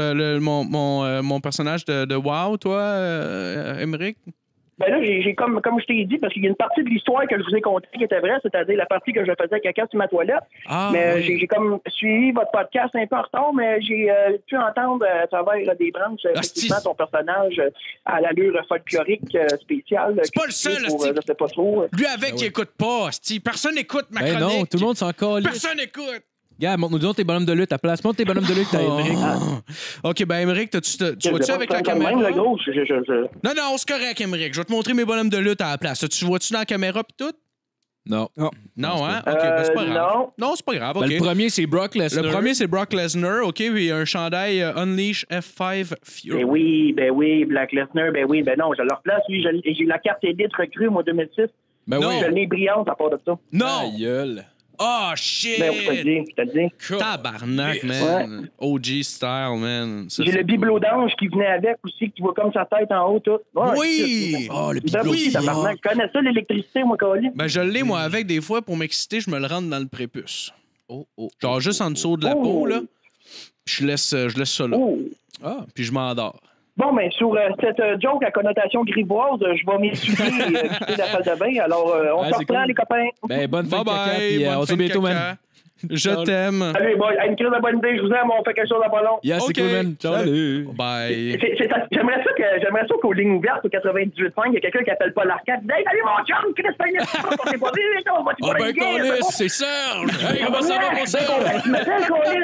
mon personnage de WoW, toi, Émeric? Ben là, j'ai comme je t'ai dit, parce qu'il y a une partie de l'histoire que je vous ai contée qui était vraie, c'est-à-dire la partie que je faisais caca sur ma toilette. Ah, Mais oui. j'ai comme suivi votre podcast un peu en retard, mais j'ai pu entendre à travers des branches effectivement ton personnage à l'allure folklorique spéciale. C'est pas le seul, pour, Asti. je sais pas trop. Lui avec, il écoute pas, asti. Personne n'écoute ma Ben chronique. non, tout le monde s'en colle. Personne n'écoute. Gars, montre-nous donc tes bonhommes de lutte à place. Montre tes bonhommes de lutte à Émeric. OK, ben Émeric, tu vois-tu avec la caméra? Même, le gros, Non, c'est correct, Émeric. Je vais te montrer mes bonhommes de lutte à la place. Tu vois-tu dans la caméra pis tout? Non. Non, hein? OK, ben c'est pas grave. Non, c'est pas grave, OK. Ben, le premier, c'est Brock Lesnar. Le premier, c'est Brock Lesnar, OK, puis un chandail Unleash F5 Fury. Ben oui, Black Lesnar, ben non, je le replace, lui, j'ai la carte Elite recrue, moi, 2006. Ben Non. oui. Je l'ai brillante à part de ça. Non! Ta gueule. Oh, shit! Ben, je te le dis. Tabarnak, man. OG style, man. Ça, J'ai c'est le bibelot d'ange qui venait avec aussi, qui voit comme sa tête en haut, tout. Ouais, Oui! Oh, le Ben bibelot. oui, tabarnak. Je connais ça, l'électricité, moi, Colin. Ben, je l'ai, moi, avec. Des fois, pour m'exciter, je me le rentre dans le prépuce. Oh. Genre, juste en dessous de la peau, là. Puis je laisse ça là. Oh. Ah. Puis je m'endors. Bon, mais sur cette joke à connotation grivoise, je vais m'essuyer et quitter la salle de bain. Alors, on Ouais, se c'est reprend, cool. les copains. Ben, bonne fin Bye de caca, bye! puis bonne on se fin voit de bientôt, caca. man. Je t'aime. Allez, boy, une crise de bonne idée, je vous aime, on fait quelque chose à pas long. Yeah, c'est Ok. cool, man. Ciao. Salut. Bye. J'aimerais ça qu'aux lignes ouvertes, au 98.5, il y a quelqu'un qui appelle pas l'arcade. Hey, salut mon chum, Chris Payne, on s'est pas vu, on va te Ah voir ben, une game, Colis, c'est c'est Serge! bon? Hey, comment ça va, mon Serge? Tu m'appelles,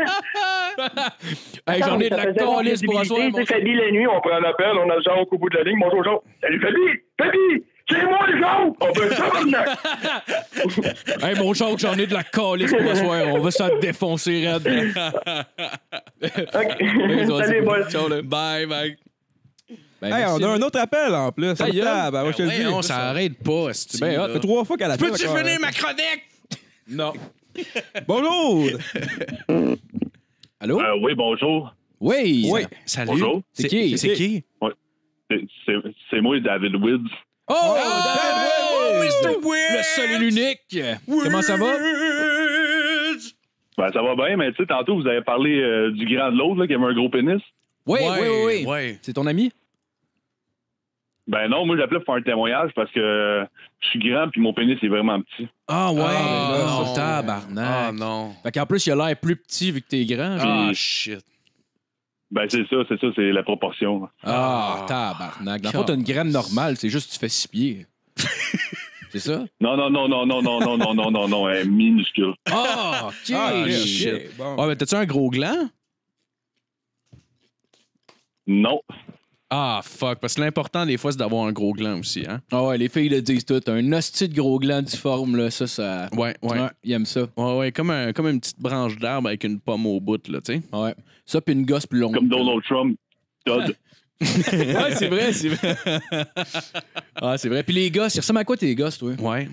Colin? Hey, j'en ai de la calice pour asseoir, mon C'est Fabi la nuit, on prend l'appel, on a le genre au bout de la ligne. Bonjour, Jean. Salut, Fabi! C'est moi, le Jean! On peut ça, Hey, mon Jacques, j'en ai de la calice pour asseoir. On va se défoncer, raide. Salut, boy. Ciao, là. Bye, bye. Ben, Hey, merci. on a un autre appel en plus. Ta gueule. Ah, ben, je te le dis. Non, ça arrête pas, c'est Ben, hot. Ça fait 3 fois qu'elle appelle. Peux-tu encore. finir ma chronique? Non. Bonjour! Allô? Oui, bonjour. Oui. Oui. Salut. Bonjour. C'est qui? C'est qui? C'est moi, David Woods. Oh, Oh, David! Mr. Witt! Le seul et l'unique. Comment ça va? Ben, ça va bien, mais tu sais, tantôt, vous avez parlé du grand de l'autre, là, qui avait un gros pénis. Oui. Ouais. C'est ton ami? Ben non, moi, j'appelais pour faire un témoignage parce que je suis grand puis mon pénis est vraiment petit. Ah ouais, Ah, non. tabarnak. Ah non. Fait qu'en plus, il a l'air plus petit vu que t'es grand. Ah shit. Ben c'est ça, c'est la proportion. Ah, tabarnak. Dans le fond, t'as une graine normale, c'est juste que tu fais 6 pieds. C'est ça? Non, elle est minuscule. Ah, OK. Ah, shit. Bon. Ah, mais t'as-tu un gros gland? Non. Ah, fuck. Parce que l'important, des fois, c'est d'avoir un gros gland aussi, hein? Ah ouais, les filles le disent tout. Un hostie de gros gland difforme, là, ça... Ouais. ils aiment ça. Ouais, comme une petite branche d'arbre avec une pomme au bout, là, tu sais. Ouais. Ça, puis une gosse plus longue. Comme Donald Trump. Todd. Ouais, c'est vrai. Ah, c'est vrai. Puis les gosses, ils ressemblent à quoi tes gosses, toi? Ouais.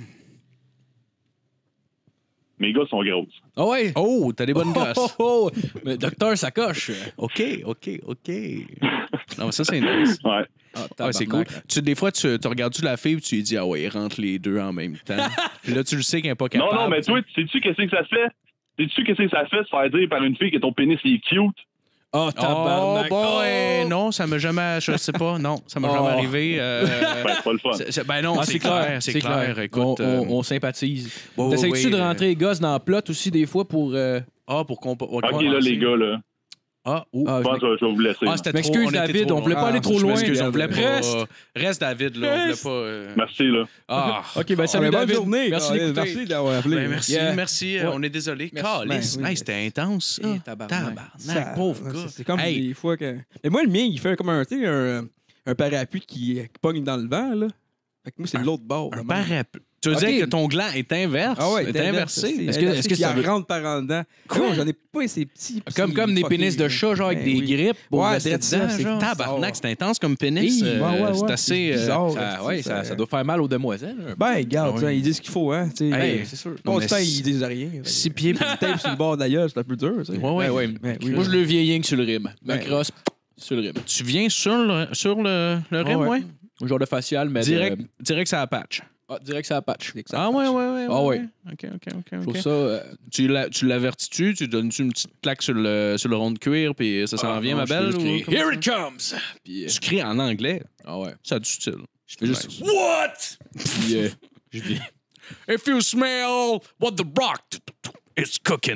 Mes gars sont grosses. Ah ouais? Oh, t'as des bonnes gosses. Oh. Mais docteur, ça coche. OK. Non, mais ça, c'est nice. Ouais. Ah, c'est cool. Des fois, tu regardes-tu la fille et tu lui dis, ah ouais, rentre les deux en même temps. Puis là, tu le sais qu'elle n'est pas capable. Non, mais toi, sais-tu qu'est-ce que ça fait? Sais-tu qu'est-ce que ça fait de se faire dire par une fille que ton pénis est cute? Oh, tabarnak. boy! Non, ça m'a jamais... Je sais pas. Non, ça m'a jamais arrivé. Ben, c'est pas le fun. Ben non, c'est clair. C'est clair. Écoute, on sympathise. ouais, T'essayes-tu de rentrer les gosses dans le plot aussi, des fois, pour... pour compenser. OK, là, les gars, là, Ah, je pense que je vais vous laisser. Ah, c'était M'excuse, trop... était David, trop on voulait loin. pas aller trop Je loin. m'excuse, on voulait pas... Reste. Reste, David, là. On voulait pas... Merci, là. Ah, OK, ben salut, Bonne David. journée. Merci d'écouter. Merci d'avoir appelé. ben, merci, Yeah. merci. Ouais. On est désolé. Merci. Calice. Ben, oui. Hey, c'était intense, ça. Eh, tabarnak. Ça- pauvre ouais, gars. C'est comme Hey. des fois que. Mais moi, le mien, il fait comme un parapluie qui pogne dans le vent, là. Fait que moi, c'est de l'autre bord. Un là, même. parapluie. Tu veux Ok. dire que ton gland est inverse? Ah ouais, est inversé? Est-ce que ça ça veut- rentre par en dedans? Quoi? Non, j'en ai pas ces petits. Comme des fuckés, pénis de là. chat, genre avec Ben des oui. grippes. Pour Ouais, rester c'est ça, dedans, c'est genre. Tabarnak, c'est intense comme pénis. Hey, ouais, c'est ouais. assez... C'est bizarre. Ça doit faire mal aux demoiselles. un peu. Ben, regarde, Ah ça, oui. ils disent ce qu'il faut, hein. tu sais. Hey, Ben, c'est sûr. Pas Non, du temps, mais ils disent rien. 6 pieds. Puis le tape sur le bord d'ailleurs, c'est un peu dur, tu sais. Ouais. Ouais. Ben oui. Moi, je le vieillis sur le rime. Ma Ben, crosse sur le rime. Tu viens sur le rim, ouais. ouais? Un genre de facial, mais... Direct, ça a patch. Direct, ça patch. Ah ouais. Ah ouais. OK. Je trouve ça... Tu l'avertis-tu? Tu donnes-tu une petite claque sur le rond de cuir, puis ça s'en vient, ma belle? Je ou crie, comment Here ça? it comes! Puis, Tu cries en anglais. ah ouais. Ça a du style. Je fais juste... Nice. What? Puis, je viens... If you smell what the rock is cooking.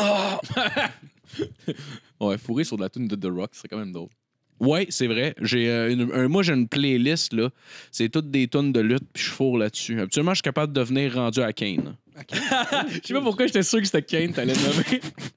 Ouais, fourré sur de la tune de The Rock, c'est quand même drôle. Ouais, c'est vrai. Moi, j'ai une playlist, là. C'est toutes des tunes de lutte, puis je fourre là-dessus. Habituellement, je suis capable de devenir rendu à Kane. Je sais pas pourquoi j'étais sûr que c'était Kane, t'allais nommer.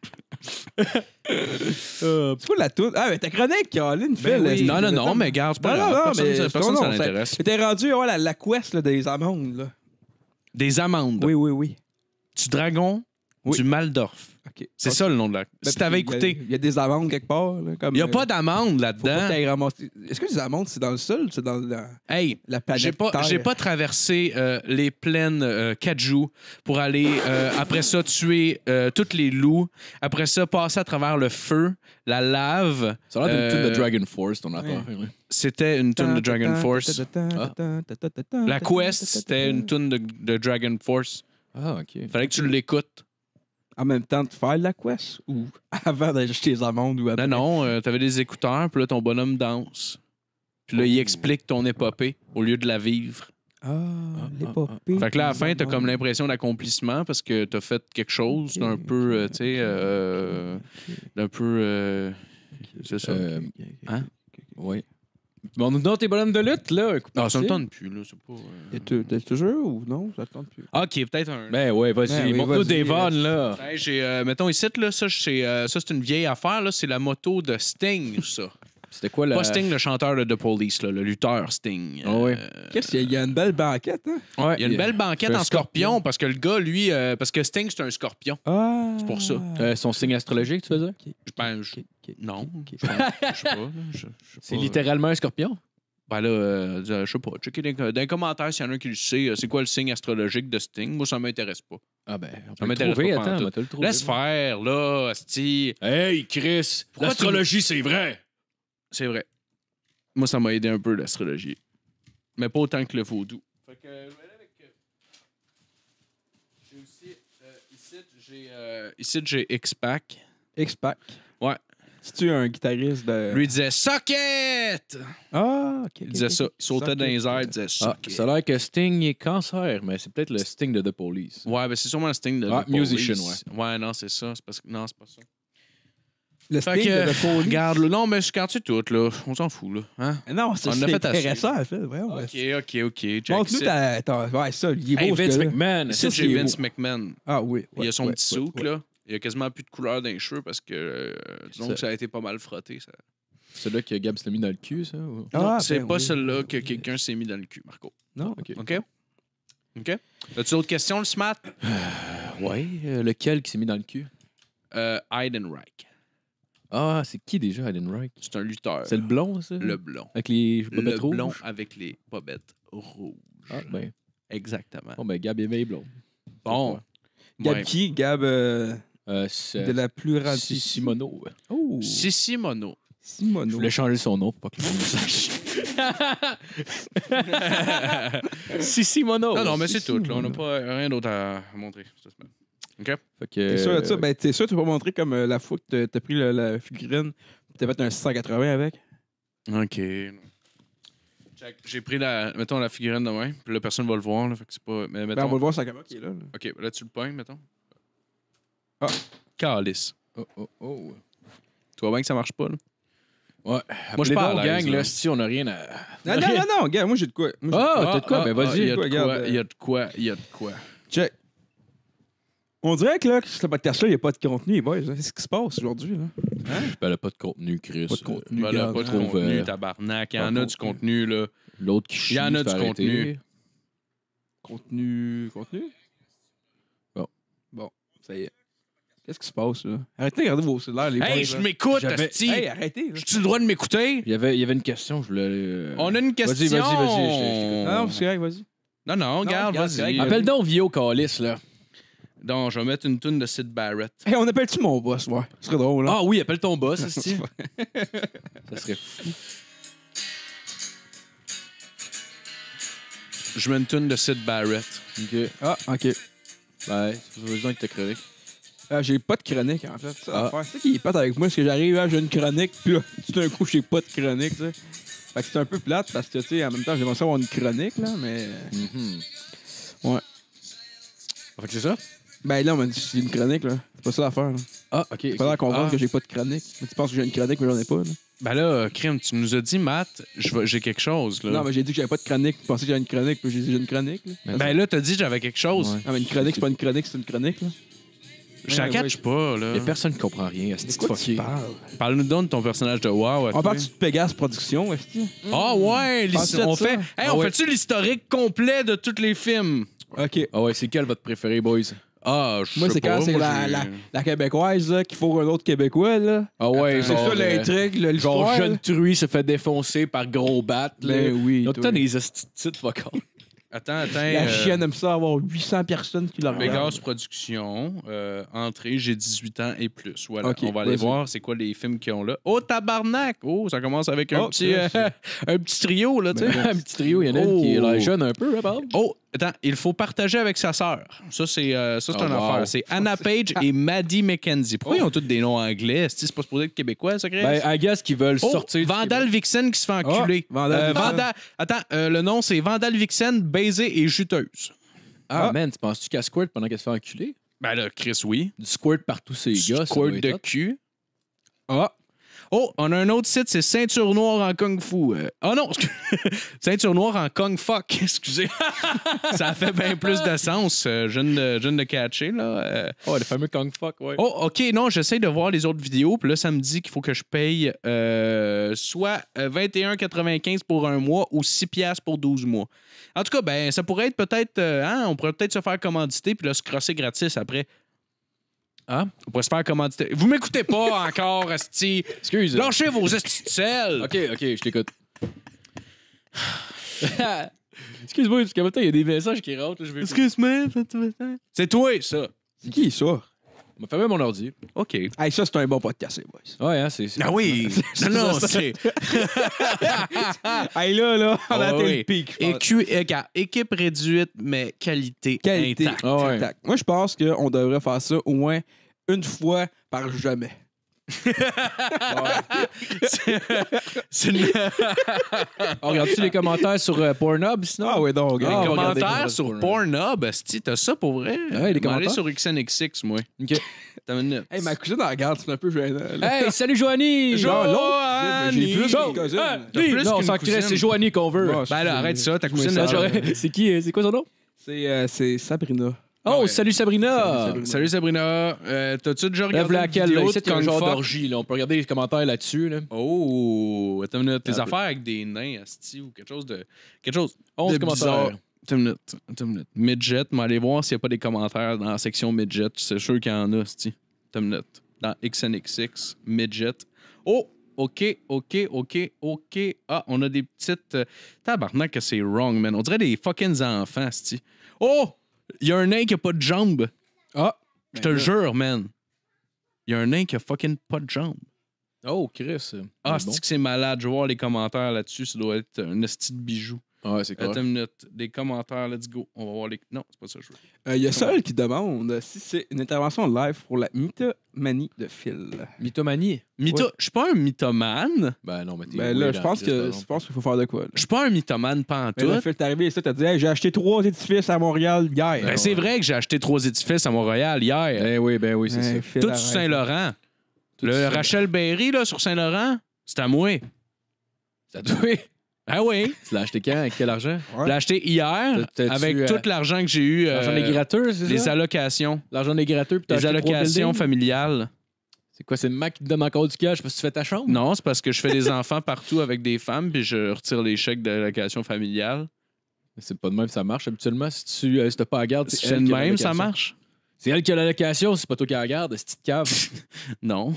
C'est quoi la toute? Ah, mais ta chronique, Caroline, fait. Oui. Non, mais garde, c'est pas grave. Personne ça l'intéresse. T'es rendu la quest là, des amandes, là. Des amandes. Oui. Du dragon, Oui. du Maldorf. OK. C'est ça le nom de la... Si t'avais écouté... Il y a des amandes quelque part, là. Il n'y a pas d'amandes Faut pas là-dedans. t'ailles ramasser. Est-ce que les amandes, c'est dans le sol? C'est dans Hey, la planète j'ai Terre? pas traversé les plaines Kaju pour aller, après ça, tuer tous les loups. Après ça, passer à travers le feu, la lave. Ça a l'air d'une tune de Dragon Force, ton affaire. Ouais. C'était une tune de Dragon Force. La quest, c'était une tune de Dragon Force. Ah, OK. Fallait que tu l'écoutes. En même temps de faire la quest ou avant d'acheter les amandes ou après? Non, t'avais des écouteurs, puis là, ton bonhomme danse. Puis là, il explique ton épopée au lieu de la vivre. L'épopée. Fait que là, à la fin, t'as comme l'impression d'accomplissement parce que t'as fait quelque chose d'un peu, tu sais, d'un peu... c'est ça. Hein? Oui. Bon, nous donnons tes bonhommes de lutte, là. Non, ça me tente plus, là. C'est pas... T'es toujours ou non? Ça te tente plus. OK, peut-être un... Ben ouais, vas-y. Ben oui, Montre-nous vas-y. des vannes, là. Hey, mettons ici, là, ça, c'est une vieille affaire, là. C'est la moto de Sting, ça. C'était quoi, là? Pas Sting, le chanteur de The Police, là, le lutteur Sting. Ah oui. Qu'est-ce qu'il y a une belle banquette, hein? Ouais. Il y a une belle banquette C'est un en scorpion parce que le gars, lui... parce que Sting, c'est un scorpion. Ah! C'est pour ça. Son signe astrologique, tu veux dire? Ben, non. Je sais pas. C'est littéralement un scorpion? Ben là, je sais pas. Checker dans les commentaires s'il y en a un qui le sait. C'est quoi le signe astrologique de Sting? Moi, ça m'intéresse pas. Ah ben, on Ça peut le m'intéresse trouver. pas Attends, pantoute. on va te le trouver. Laisse faire, là, asti. Hey, Chris! Pourquoi L'astrologie, c'est vrai! C'est vrai. Moi, ça m'a aidé un peu, l'astrologie. Mais pas autant que le vaudou. Fait que, je vais aller avec... J'ai aussi... ici, j'ai X-Pac. X-Pac. Ouais. C'est-tu un guitariste de. Lui, il disait « Socket! » Ah, ok. Il disait ça. Il sautait dans les airs, il disait « Ah, Socket! ça a l'air que Sting est cancer, mais c'est peut-être le Sting de The Police. Ouais, ben c'est sûrement le Sting de Ah, The Police. musician, Ouais, non, c'est ça. C'est parce que... Non, c'est pas ça. Le Fait Sting que, de The Police. regarde, là, non, mais je quand tu tout, là. On s'en fout, là. Hein? Non, ça, On c'est a fait assez. intéressant, en fait. Ouais, ouais. OK. Check Montre-nous ta. Ouais, ça, il est Hey, beau, Vince ce gars-là. McMahon. Ça, c'est j'ai beau. Vince McMahon. Ah oui. Il a son ouais, petit suit, ouais. là. Il a quasiment plus de couleur dans les cheveux parce que, disons que ça a été pas mal frotté. Ça. C'est là que Gab se l'a mis dans le cul, ça? Ou... Ah, Non, c'est ben pas oui. celle-là que quelqu'un s'est mis dans le cul, Marco. Non, OK. OK? As-tu d'autres questions, le SMAT? Ouais. Lequel qui s'est mis dans le cul? Heidenreich. Ah, c'est qui déjà, Heidenreich? C'est un lutteur. C'est le blond, ça? Le blond. Avec les bobettes Le rouges? blond avec les bobettes rouges. Ah, ben. Exactement. Bon, ben, Gab est bien blond. Bon. Gab Ouais. qui? Gab C'est de la pluralité. Simono. Oh! Simono. Je Simono. voulais changer son nom pour pas que le monde sache. Simono. Non, mais c'est tout. Là. On n'a pas rien d'autre à montrer cette semaine. OK? Fait que, T'es sûr de ça? Ben, t'es sûr que tu vas pas montrer comme la fois que t'as pris la figurine t'as fait un 680 avec? OK. Check. J'ai pris mettons, la figurine de main, puis là, personne va le voir. Là, fait que c'est pas. Mais Ben, mettons. on va le voir sur la caméra qui est là. OK, là, tu le pognes, mettons. Ah. Calice. Oh. Tu vois bien que ça marche pas, là? Ouais. Moi, je parle, gang, là. là, si on a rien à. Non, gars, moi j'ai de quoi. Moi, Ah, t'as de quoi? Ben, vas-y. Il y a de regarde, quoi. Il y a de quoi. check. On dirait que là, ce podcast-là, il n'y a pas de contenu, boys. Qu'est-ce qui se passe aujourd'hui? Là? Ben, elle a pas de contenu, Chris. Pas de contenu. Ben là, pas de trouve, contenu, tabarnak. Il y en a du contenu, là. L'autre qui chie. Il y en a se fait du arrêter. Contenu. Bon, ça y est. Qu'est-ce qui se passe, là? Arrêtez de regarder vos cellulaires, les boys. Hey, je m'écoute, J'avais- asti. Hey, arrêtez, là. J'ai-tu le droit de m'écouter? Il y avait une question, je voulais. On a une question. Vas-y, je t'écoute. Non, c'est correct, vas-y. Non, regarde, regarde, vas-y. regarde. Appelle donc Vio Calis, là. Donc, je vais mettre une toune de Sid Barrett. Hey, on appelle-tu mon boss, ouais? Ce serait drôle, là. Ah oui, appelle ton boss, esti. Ça serait fou. Je mets une toune de Sid Barrett. OK. Ah, OK. Ben, vas-y donc ta chronique. J'ai pas de chronique, en fait. C'est ça, Ah. l'affaire. C'est ça qui est plate avec moi, c'est que j'arrive, j'ai une chronique, puis là, tout d'un coup, j'ai pas de chronique, tu sais. Fait que c'est un peu plate parce que, tu sais, en même temps, j'aimerais ça avoir une chronique, là, mais. Ouais. Fait que c'est ça? Ben là, on m'a dit c'est une chronique, là. C'est pas ça l'affaire, là. Ah, OK. C'est pas l'air comprendre Ah. que j'ai pas de chronique. Mais tu penses que j'ai une chronique, mais j'en ai pas, là. Ben là, Crime, tu nous as dit, Matt, j'ai quelque chose, là. Non, mais j'ai dit que j'avais pas de chronique. Tu pensais que j'avais une chronique, puis j'ai dit j'ai une chronique, là. Ben là, t'as dit que j'avais quelque chose. Ouais. Non, mais une chronique, c'est pas une chronique, c'est une chronique, là. Je la catch pas, là. Il y a personne qui comprend rien. Esti De quoi tu fucké. parles? Parle-nous donc de ton personnage de WoW. On parle de Pégase Production, est-ce que? Ah ouais, Penses-tu à on ça? fait. Hey, on fait-tu l'historique complet de tous les films? OK. Ah ouais, c'est quel votre préféré, boys? Ah, je Moi, sais c'est pas. quand c'est moi, j'ai- la Québécoise, là, qui faut un autre Québécois, là. Ah ouais, C'est ça l'intrigue, là, l'histoire. Genre, jeune là. truie se fait défoncer par gros bat. Ben oui, Ils ont tout le temps toi. des esti de titres fuck all. Attends. La chienne aime ça avoir 800 personnes qui la regardent. Vegas Production, entrée, j'ai 18 ans et plus. Voilà, Ok, on va aller vas-y. voir c'est quoi les films qu'ils ont là. Oh, tabarnak! Oh, ça commence avec un Oh, petit un petit trio, là, tu sais. Un petit trio, il y en a une qui est l'air jeune un peu, là, par exemple. Oh, attends, il faut partager avec sa sœur. Ça, c'est une wow. affaire. C'est Anna Page et Maddie McKenzie. Pourquoi ils ont tous des noms anglais? Est-ce que c'est pas supposé être québécois, ça, Chris? Ben, I guess qu'ils veulent Oh, sortir. du Vandal Vixen qui se fait enculer. Oh, Vandal Vixen. Attends, le nom, c'est Vandal Vixen, baisée et juteuse. Ah, man, tu penses-tu qu'elle squirt pendant qu'elle se fait enculer? Ben là, Chris, oui. Du squirt partout, ces gars. ça Squirt doit de être hot. cul. Ah, Oh, on a un autre site, c'est Ceinture Noire en Kung Fu. Oh non, Ceinture Noire en Kung Fuck, excusez. Ça fait bien plus de sens. Je viens de catcher, là. Oh, le fameux Kung Fuck, ouais. Oh, OK, non, j'essaie de voir les autres vidéos, puis là, ça me dit qu'il faut que je paye soit 21,95 pour un mois ou 6 piastres pour 12 mois. En tout cas, ben, ça pourrait être peut-être... on pourrait peut-être se faire commanditer, puis là, se crosser gratis après. Hein? On pourrait se faire commanditer. Vous m'écoutez pas encore, asti. Excuse. Lâchez vos esti de sel. OK, je t'écoute. Excuse-moi, parce qu'en même temps, il y a des messages qui rentrent. Là, je vais... Excuse-moi. C'est toi, ça. c'est qui ça? On m'a fermé mon ordi. OK. Hey, ça, c'est un bon podcast, les boys. Ouais, hein, c'est... Ah oui. Non, c'est... Hey, là, on a Ah atteint oui. le pic. je pense. Équipe réduite, mais qualité intacte. Ah ouais. Tac. Moi, je pense qu'on devrait faire ça au moins une fois par jamais. C'est une... On regarde-tu les commentaires sur Pornhub, sinon? Ah, ouais, donc, Les regarde. commentaires sur Pornhub, asti, t'as ça pour vrai? Ouais, les commentaires. aller sur XNXX, moi. OK. T'as une minute. Hey, ma cousine en regarde, c'est un peu gênant. là. Hey, salut Joanie! Jo- Non, l'autre, Joanie! j'ai plus Jo- qu'une cousine. T'as plus Non, on qu'une s'en crée, cousine. c'est Joanie qu'on veut. Bon, Ben là, arrête ça, ta cousine... ça, C'est qui? C'est quoi son nom? C'est Sabrina. Oh, ouais. salut Sabrina! Salut Sabrina. T'as-tu déjà regardé Lève une laquelle, vidéo là? de Ici, il y a un Kung genre Fuck? d'orgie, là. On peut regarder les commentaires là-dessus, là. Oh, attends une minute. Tes Un affaires avec des nains, asti, ou quelque chose de 11 de commentaires. bizarre. Attends une minute. Midget, mais allez voir s'il n'y a pas des commentaires dans la section Midget. C'est sûr qu'il y en a, asti. Attends une minute. Dans XNXX, Midget. Oh! OK. Ah, on a des petites... Tabarnak que c'est wrong, man. On dirait des fucking enfants, asti. Oh! Il y a un nain qui a pas de jambes. Ah! Je te le jure, man. Il y a un nain qui a fucking pas de jambes. Oh, Chris. Ah, c'est c'est que c'est malade. Je vais voir les commentaires là-dessus. Ça doit être un esti de bijou. bon. Ouais, c'est Attends quoi? une minute. Des commentaires, let's go. On va voir les... Non, c'est pas ça que je veux. Il y a Sol qui demande si c'est une intervention live pour la mythomanie de Phil. Mythomanie? Je suis pas un mythomane. Ben non, mais t'es... Ben là, weird, je pense Chris, par qu'il exemple. faut faire de quoi. là. Je suis pas un mythomane Ben pantoute. là, Phil, t'es arrivé ici, t'as dit hey, j'ai acheté 3 édifices à Montréal hier. Ben, c'est vrai que j'ai acheté 3 édifices à Montréal hier. Ben oui, c'est ça. Phil, Tout arrête. sur Saint-Laurent. Tout Le ça. Rachel Berry, là, sur Saint-Laurent, c'est à moi. Ça doit... Ah oui. Tu l'as acheté quand? Avec quel argent? Je l'ai acheté hier T'as-tu, avec tout l'argent que j'ai eu. L'argent des gratteurs, c'est les ça? allocations. L'argent des gratteurs, puis t'as Les acheté 3 allocations buildings? familiales. C'est quoi, c'est le Mac qui te donne encore du cash parce que tu fais ta chambre? Non, c'est parce que je fais des enfants partout avec des femmes puis je retire les chèques d'allocation familiale. C'est pas de même, ça marche. Habituellement, si tu si t'as pas à garde, C'est elle de qui a même, ça l'allocation. marche? C'est elle qui a l'allocation, c'est pas toi qui a la garde, c'est petite cave. Non.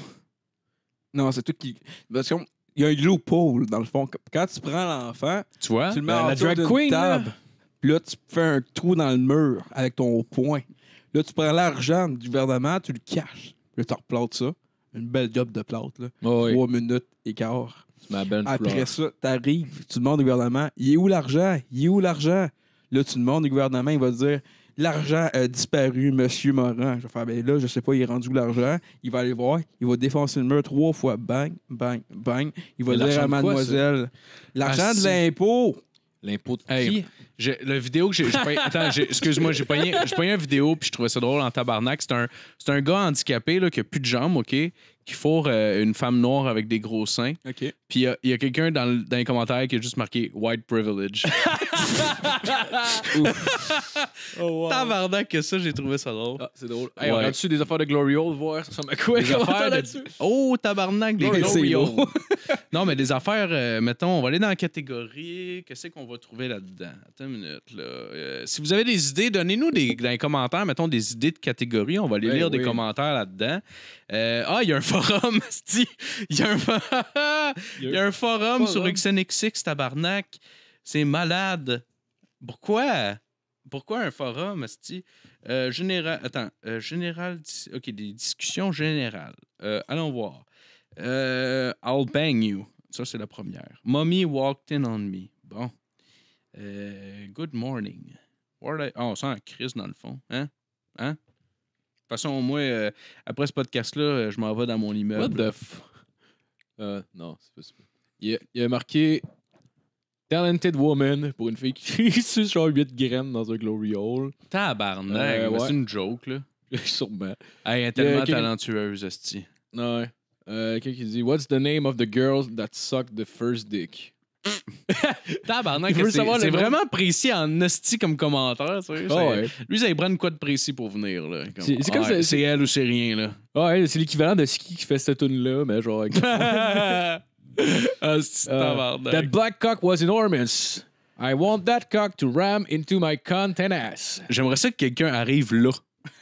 Non, c'est tout qui. Parce qu'il y a un loophole, dans le fond. Quand tu prends l'enfant, Tu vois? tu le mets Ben, en la dessous drag d'une queen, table. là. Puis là, tu fais un trou dans le mur avec ton poing. Là, tu prends l'argent du gouvernement, tu le caches. Puis là, tu replates ça. Une belle job de plate, là. Oh, oui. 3 minutes et quart. Tu mets la belle Après couleur. ça, t'arrives, tu demandes au gouvernement, il est où l'argent? Il est où l'argent? Là, tu demandes au gouvernement, il va te dire, l'argent a disparu, monsieur Morin. Je vais faire, ben là, je sais pas, il est rendu où l'argent? Il va aller voir, il va défoncer le mur 3 fois, bang, bang, bang. Il va Mais dire l'argent à de quoi, mademoiselle, l'argent Ah, de si. l'impôt. L'impôt de Hey, qui? la vidéo que j'ai pogné... Attends, excuse-moi, j'ai pogné une vidéo puis je trouvais ça drôle en tabarnak. C'est un gars handicapé là, qui a plus de jambes, OK? Qui fourre une femme noire avec des gros seins. OK. Puis il y a quelqu'un dans les commentaires qui a juste marqué « White privilege ». Tabarnak que ça, j'ai trouvé ça drôle. Ah, c'est drôle. Hey, Ouais. on regarde-tu des affaires de Glory Hole, voir ça ressemble à quoi? Des les commentaires affaires là-dessus? Oh, tabarnak, des Ouais, c'est glory lourd. holes. Non, mais des affaires, mettons, on va aller dans la catégorie. Qu'est-ce qu'on va trouver là-dedans? Attends une minute, là. Si vous avez des idées, donnez-nous dans les commentaires, mettons, des idées de catégories. On va aller Ouais, lire des oui. commentaires là-dedans. Il y a un forum, asti. Il y a un forum sur XNXX, tabarnak. C'est malade. Pourquoi? Pourquoi un forum, asti? Général... OK, des discussions générales. Allons voir. I'll bang you. Ça, c'est la première. Mommy walked in on me. Bon. Good morning. Oh, ça en crise, dans le fond. Hein? De toute façon, moi, après ce podcast-là, je m'en vais dans mon immeuble. What the f... non, c'est pas ça. Il y a marqué Talented Woman pour une fille qui suce genre 8 graines dans un Glory Hole. Tabarnak. Ouais. C'est une joke, là. Sûrement. Hey, elle est tellement quelqu'un- talentueuse, esti. Ouais. Quelqu'un qui dit What's the name of the girl that sucked the first dick? Tabarnak, Il veut savoir c'est le nom. vraiment précis en esti comme commentaire. Tu sais. Ah ouais. Lui, ça lui prend quoi de précis pour venir. Là. Comme, C'est comme ça- c'est elle ou c'est rien. Là. Ouais, c'est l'équivalent de Ski qui fait cette tune-là, mais genre. avec- C'est tabarnak. That black cock was enormous. I want that cock to ram into my cunt and ass. J'aimerais ça que quelqu'un arrive là.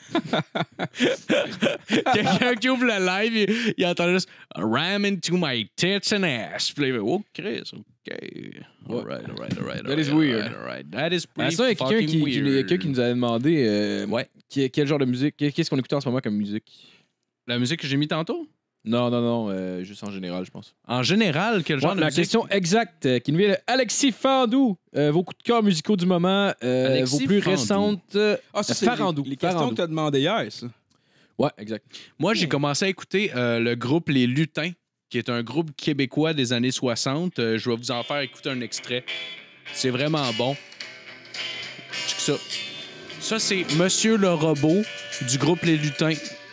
Quelqu'un qui ouvre le live, il entend juste ram into my tits and ass. Puis là, il fait oh, Chris, OK. Alright. That is weird. Alright. That is Ah, pretty ça, il y a quelqu'un fucking weird. quelqu'un qui nous avait demandé Ouais. quel genre de musique, qu'est-ce qu'on écoutait en ce moment comme musique? La musique que j'ai mis tantôt? Non, juste en général, je pense. En général, quel genre Ouais, de la musique? question exacte qui nous vient de Alexis Fandou. Vos coups de cœur musicaux du moment, Alexis vos plus Fandou. récentes. Ah, ça, c'est Farandou. les questions Farandou. que tu as demandé hier, ça. Ouais, exact. Moi, j'ai commencé à écouter le groupe Les Lutins, qui est un groupe québécois des années 60. Je vais vous en faire écouter un extrait. C'est vraiment bon. Check ça. Ça, c'est Monsieur le Robot du groupe Les Lutins.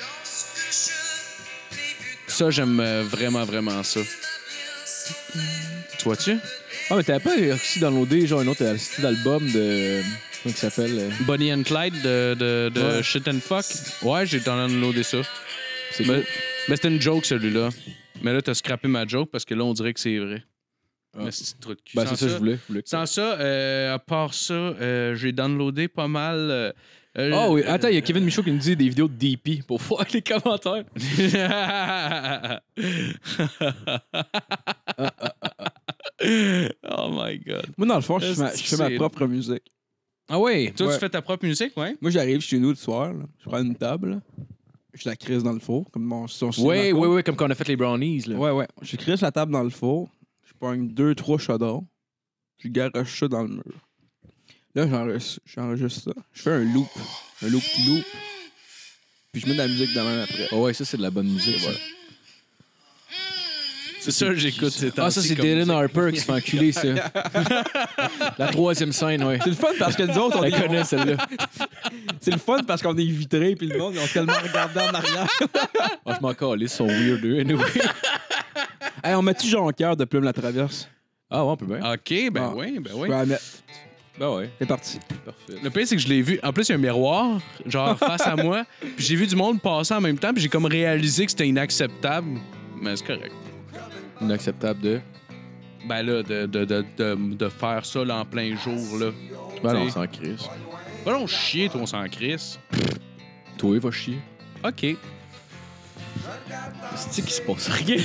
Ça, j'aime vraiment, vraiment ça. Tu vois-tu? Ah, mais t'avais pas aussi downloadé genre un autre style d'album de... Comment il s'appelle? Bonnie and Clyde de Ouais. Shit and Fuck. Ouais, j'ai downloadé ça. C'est Mais, cool. mais c'était une joke, celui-là. Mais là, t'as scrappé ma joke parce que là, on dirait que c'est vrai. Ah. Mais c'est trop de cul. Ben, Sans c'est ça que je voulais. Sans ça, à part ça, j'ai downloadé pas mal. Oh oui, attends, il y a Kevin Michaud qui nous dit des vidéos de DP pour voir les commentaires. Oh my God. Moi, dans le fond, je fais ma C'est- propre musique. Ah oui? Toi, Ouais. tu fais ta propre musique, ouais? Moi, j'arrive chez nous le soir, là, je prends une table, là, je la crisse dans le four, comme mon son Oui, comme quand on a fait les brownies. Là. Ouais, ouais. Je crisse la table dans le four, je pogne 2-3 chaudrons, je garoche ça dans le mur. Là, j'enregistre ça. Je fais un loop qui loop, puis je mets de la musique de même après. Oh ouais, ça, c'est de la bonne musique. ça. C'est ça, j'écoute. Ah, ça, c'est Dylan Harper qui se fait enculer, ça. La troisième scène, ouais. C'est le fun parce que nous autres, on Elle est... connaît celle-là. C'est le fun parce qu'on est vitrés, puis le monde, ils ont tellement regardé en arrière. Ah, je m'en calais, ils sont weird, eux, anyway. Hey, on met-tu Jonquière de Plume la Traverse? Ah, ouais, on peut bien. OK, ben Ah. oui, ben Je oui. vais la mettre. Ben ouais, C'est parti. parfait. Le pire, c'est que je l'ai vu. En plus, il y a un miroir, genre face à moi. Puis j'ai vu du monde passer en même temps. Puis j'ai comme réalisé que c'était inacceptable. Mais c'est correct. Inacceptable de... Ben là, de faire ça là, en plein jour, là. Ben non, T'sais. on s'en crisse. Va donc chier, toi, on s'en crisse. Toi, va chier. OK. C'est qui se passe rien.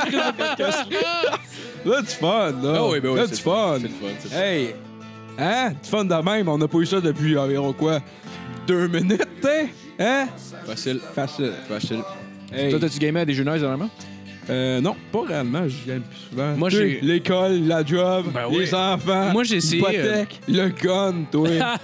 Là, du fun, là. Ah oui, ben oui, Là, c'est du fun. C'est le fun, c'est le fun. Hey! Hein? Du fun de même, on n'a pas eu ça depuis environ quoi? 2 minutes, hein? Hein? Facile. Facile. Facile. Hey. Toi, t'as-tu gamé à des jeux nice, dernièrement? Non, pas réellement, je gagne plus souvent. Moi, Tu sais, j'ai- l'école, la job, Ben oui. les enfants, Moi, j'ai essayé, l'hypothèque, le gun, toi.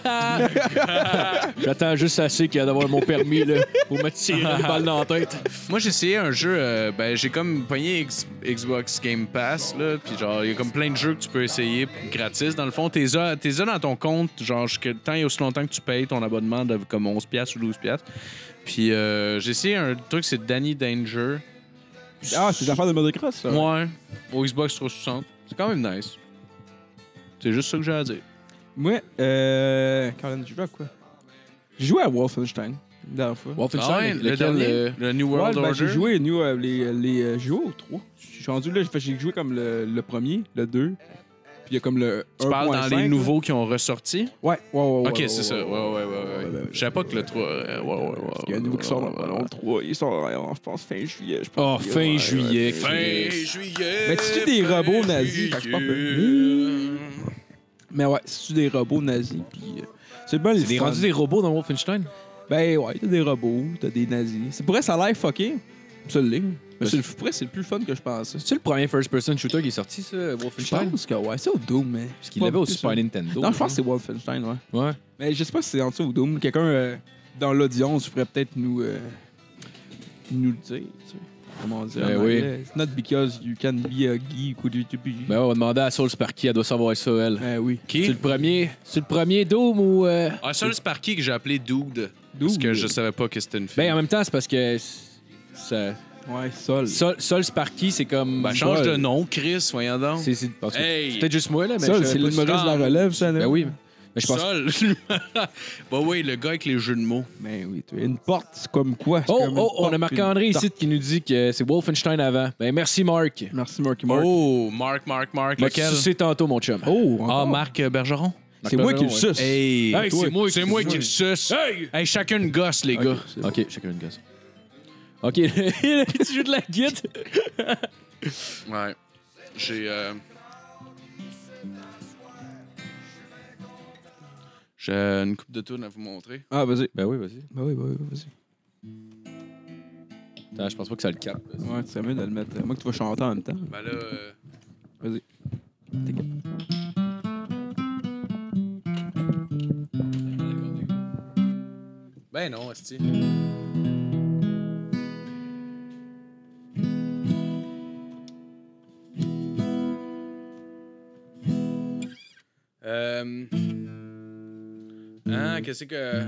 J'attends juste assez d'avoir mon permis là, pour me tirer une balle dans la tête. Moi, j'ai essayé un jeu. Ben, j'ai comme pogné Xbox Game Pass, là. Puis, genre, il y a comme plein de jeux que tu peux essayer gratis. Dans le fond, t'es dans ton compte, genre, jusqu'à tant et aussi longtemps que tu payes ton abonnement de comme 11$ ou $12. Puis, j'ai essayé un truc, c'est Danny Danger. Ah, c'est des affaires de motocross, ça. Ouais, au Xbox 360. C'est quand même nice. C'est juste ça que j'ai à dire. Moi, Colin, tu joues à quoi? J'ai joué à Wolfenstein, la dernière fois. Wolfenstein, Ah ouais, le lequel, dernier, le New Ouais, World ben, Order. j'ai joué, j'ai joué au 3. Je suis rendu là, j'ai joué comme le premier, le 2. Puis il y a comme le 1.5. Tu parles dans les là. nouveaux qui ont ressorti? Ouais. Ok, c'est ça. Ouais. Je savais pas que le 3. Il y a un nouveau qui sort dans le 3. Ils sont, je pense, fin juillet. Je pense. Oh, fin juillet. juillet. Mais c'est-tu des robots nazis? Fait que c'est pas peu. Mais ouais, c'est-tu des robots nazis? Puis c'est bien le C'est des fun. rendus des robots dans Wolfenstein? Ben ouais, t'as des robots, t'as des nazis. C'est pour vrai, ça a l'air fucké. Ça l'est. Mais c'est pour vrai, c'est le plus fun que je pensais. C'est-tu le premier first-person shooter qui est sorti, ça, Je Wolfenstein? pense que ouais, c'est au Doom, mais. Parce qu'il l'avait au Super Nintendo. Non, je pense que c'est Wolfenstein, ouais. Ouais. Mais je sais pas si c'est en dessous au Doom. Quelqu'un dans l'audience pourrait peut-être nous le dire. Tu sais. Comment dire? Ben en oui. anglais. It's not because you can be a geek ou du Ben ouais, on va demander à Soul Sparky, elle doit savoir ça, elle. Ben oui. C'est le premier Doom ou... Ah, ça, c'est par qui que j'ai appelé Dude. Parce que je savais pas que c'était une fille. Ben en même temps, c'est parce que... Ça... Ouais, Sol. Sol Sparky, c'est comme... Ben, change de nom, Chris, voyons donc. C'est parce que- Hey! c'est peut-être juste moi, là, mais Sol, je c'est savais pas l'humoriste de si- la relève, ça, non? Ben oui, mais je pense... Sol. Ben oui, le gars avec les jeux de mots. Ben oui, tu as une porte, c'est comme quoi? C'est Oh, comme une on porte a Marc-André puis une ici qui nous dit que c'est Wolfenstein avant. Ben merci, Marc. porte. Merci, Marky Mark. Oh, Marc. Lequel? C'est tantôt, mon chum. Oh, Ah, encore? Marc Bergeron. C'est moi qui le Bergeron, suce. Hey, Hey, c'est moi c'est moi qui le suce. Hey, chacun une gosse, les gars. C'est bon. OK, chacun une gosse. OK, tu joues de la guitare. Ouais. J'ai une coupe de tunes à vous montrer. Ah, vas-y. Ben oui, vas-y. Ben oui, vas-y. Attends, je pense pas que ça le capte. Ouais, c'est mieux de le mettre. Moi que tu vas chanter en même temps. Ben là, Vas-y. ben non, esti. Qu'est-ce que...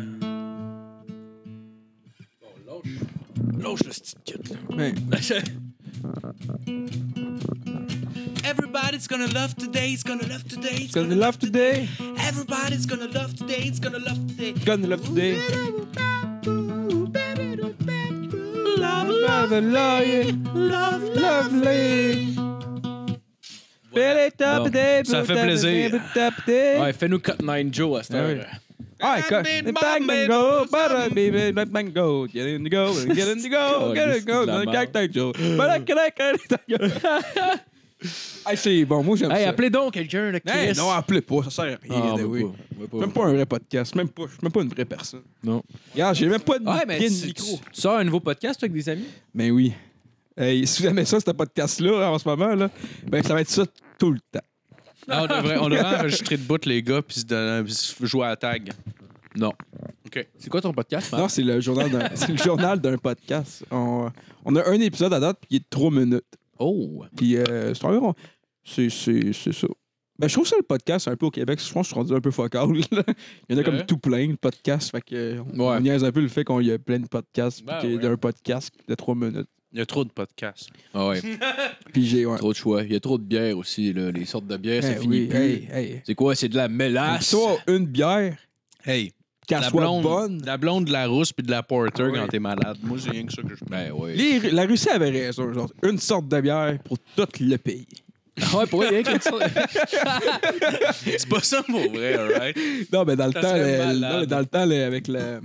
Bon, lâche le petit kit, là. Ouais. Everybody's gonna love today, it's gonna love today, it's Gonna love today. Everybody's gonna love today, it's gonna love today. Gonna love today. Love, Lovely. Bon, ça fait plaisir. Ouais, fais-nous Cut 9 Joe à cette heure. Alright, cut. Bang, go, baby, bang, go. Get in the go, get in the go, get in the go. Dans le cactus, Joe. Hey, c'est bon, moi j'aime Hey, ça. appelez donc quelqu'un, le Hey, Chris. non, appelez pas, ça sert à rien. Ah, oui. pas. Même pas un vrai podcast, même pas une vraie personne. Non. Regarde, j'ai même pas de Ouais, mais de micro. tu sors un nouveau podcast, toi, avec des amis? Ben oui. Hey, si vous aimez ça, ce podcast-là, en ce moment, là, ben ça va être ça tout le temps. Ah, on devrait enregistrer de bout, les gars, puis jouer à la tag. Non. OK. C'est quoi ton podcast, Marc? Non, c'est le journal d'un podcast. On a un épisode à date, puis il est de 3 minutes. Oh! Puis c'est environ... C'est ça. Ben, je trouve ça, le podcast, un peu au Québec. Je pense que je suis rendu un peu focal. Là. Il y en a comme tout plein, le podcast. Fait que on niaise un peu le fait qu'il y a plein de podcasts, puis qu'il y a un podcast de 3 minutes. Il y a trop de podcasts. Ah ouais. Puis j'ai... Ouais. Trop de choix. Il y a trop de bière aussi, là. Les sortes de bière, ça finit oui, plus. hey. C'est quoi? C'est de la mélasse? Soit une bière, Hey, qu'elle soit bonne. la blonde, de la rousse puis de la porter Oui. quand t'es malade. Moi, c'est rien que ça que je prends. Ben ouais. La Russie avait raison. Genre, une sorte de bière pour tout le pays. Ouais, pour rien que ça. C'est pas ça pour vrai, alright? Non, mais dans le Ça temps, serait malade. non, mais dans le temps avec le...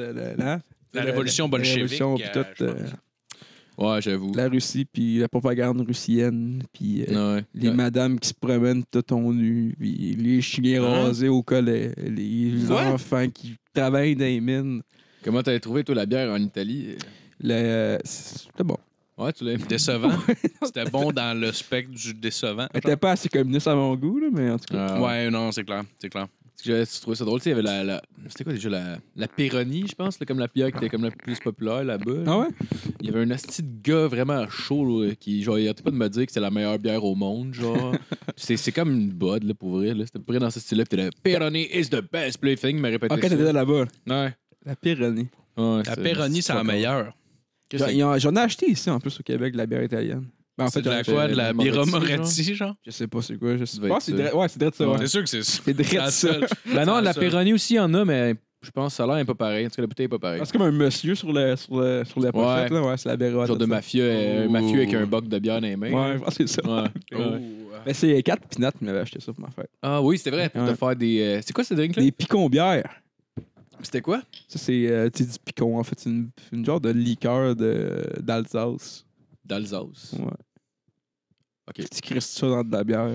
La révolution bolchevique. La révolution, puis je tout, pense. Ouais, j'avoue. la Russie, puis la propagande russienne, puis Ouais. les madames qui se promènent tout en nu, puis les chiens rasés au collet, les Quoi? enfants qui travaillent dans les mines. Comment t'avais trouvé, toi, la bière en Italie? C'était bon. Ouais, tu l'as. Décevant. C'était bon dans le spectre du décevant. Elle était pas assez communiste à mon goût, là, mais en tout cas. Ouais, non, c'est clair. C'est clair. J'avais trouvé ça drôle. Tu sais, il y avait c'était quoi déjà? La Péroni, je pense, là, comme la bière qui était comme la plus populaire là-bas. Là. Ah ouais? Il y avait un asti de gars vraiment chaud là, qui, genre, il arrêtait pas de me dire que c'était la meilleure bière au monde, genre. c'est comme une Bud, là, pour vrai. Là. C'était à peu près dans ce style-là. Puis la Péroni is the best plaything, il m'a répété Ah, quand ça. t'étais là-bas. Ouais. La Pyrénées. Ouais, La Péroni, c'est la meilleure. J'en ai acheté ici, en plus, au Québec, de la bière italienne. Ben, en C'est fait, de la j'en ai quoi? fait- De la Moretti, Bira genre? Moretti, genre? Je sais pas c'est quoi. Je sais Ça doit pas. être C'est ça. ouais, c'est direct ça, ouais. C'est sûr que c'est ça. C'est direct ça. Ben non, C'est la ça. Péroni aussi, il y en a, mais je pense que ça a l'air un peu pareil. En tout cas, la bouteille est pas pareille. Ah, c'est comme un monsieur sur la pochette, là. Ouais, c'est la Bérotte. Genre de mafieux, un mafieux avec un boc de bière dans les mains. Ouais, je pense que c'est ça. Ouais. Oh. Ben, c'est 4 pinattes qui m'avaient acheté ça pour ma fête. Ah oui, c'était vrai, pour te Ouais. faire des... C'est quoi ce drink-là? Des picons bières. C'était quoi? Ça, c'est du picon. En fait, c'est une genre de liqueur d'Alsace. D'Alsace. Ouais. OK. Puis tu crisses ça dans de la bière.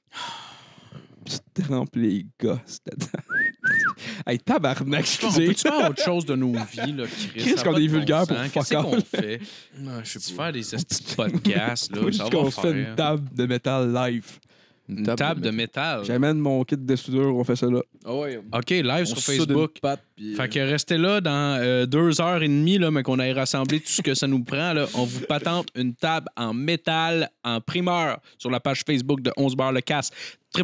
Puis tu te remplis les gosses dedans. Hey, tabarnak, On excusez. peut-tu faire autre chose de nos vies, là, Chris? Chris, Ça qu'on va est de bon vulgaire sens. pour Qu'est-ce fuck qu'on all. fait? Je Tu faire des petits podcasts, là, Moi, ça je va qu'on se fait une faire. table de métal live. Une table de métal. J'amène mon kit de soudure, on fait ça là. Ah ouais. OK, live sur Facebook. Puis, Fait que restez là dans 2h30, là, mais qu'on aille rassembler tout ce que ça nous prend. Là. On vous patente une table en métal en primeur sur la page Facebook de 11 Bar le Casse.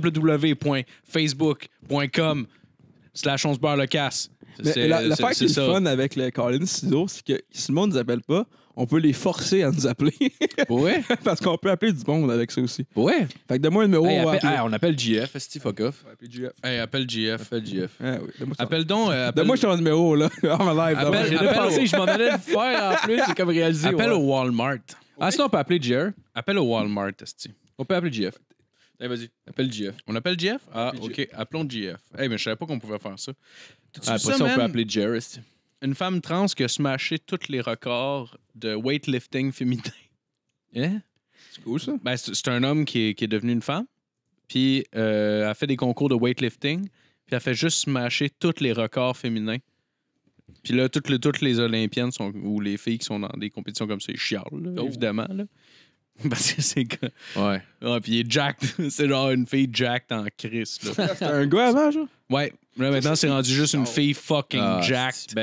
www.facebook.com/11 Bar le Casse. Mais l'affaire qui est le fun avec le Colin Ciseaux, c'est que si le monde ne nous appelle pas, on peut les forcer à nous appeler. Ouais. Parce qu'on peut appeler du monde avec ça aussi. Ouais. Fait que donne-moi un numéro, Hey, on va appeler. on appelle JF, esti, fuck off. On va appeler GF. Hey, appelle JF. Appelle JF. Ah oui, donne-moi ça. Appelle donc. Donne-moi ton numéro, là. En live. Appelle- J'ai appelle pensé au- que je m'en allais le faire en plus, c'est comme réalisé. Appelle ouais. au Walmart. Ah, sinon, on peut appeler JR. Appelle au Walmart, esti. On peut appeler JF. Allez, vas-y. Appelle JF. On appelle JF? Ah, Appelle OK. Appelons JF. Hey, mais je savais pas qu'on pouvait faire ça. Ah, après ça, on peut appeler JR, esti. Une femme trans qui a smashé tous les records de weightlifting féminin. Hein? C'est cool, ça. Ben, c'est un homme qui est devenu une femme. Puis, elle a fait des concours de weightlifting. Puis, elle fait juste smasher tous les records féminins. Puis là, toutes les Olympiennes ou les filles qui sont dans des compétitions comme ça, ils chialent, là, évidemment. Là. Parce que c'est que. Ouais. Ouais, puis il est jacked. C'est genre une fille jacked en crise. Là. C'était un gars avant, genre? Ouais. Là, maintenant, c'est rendu juste une fille fucking Ah, jacked. Ben,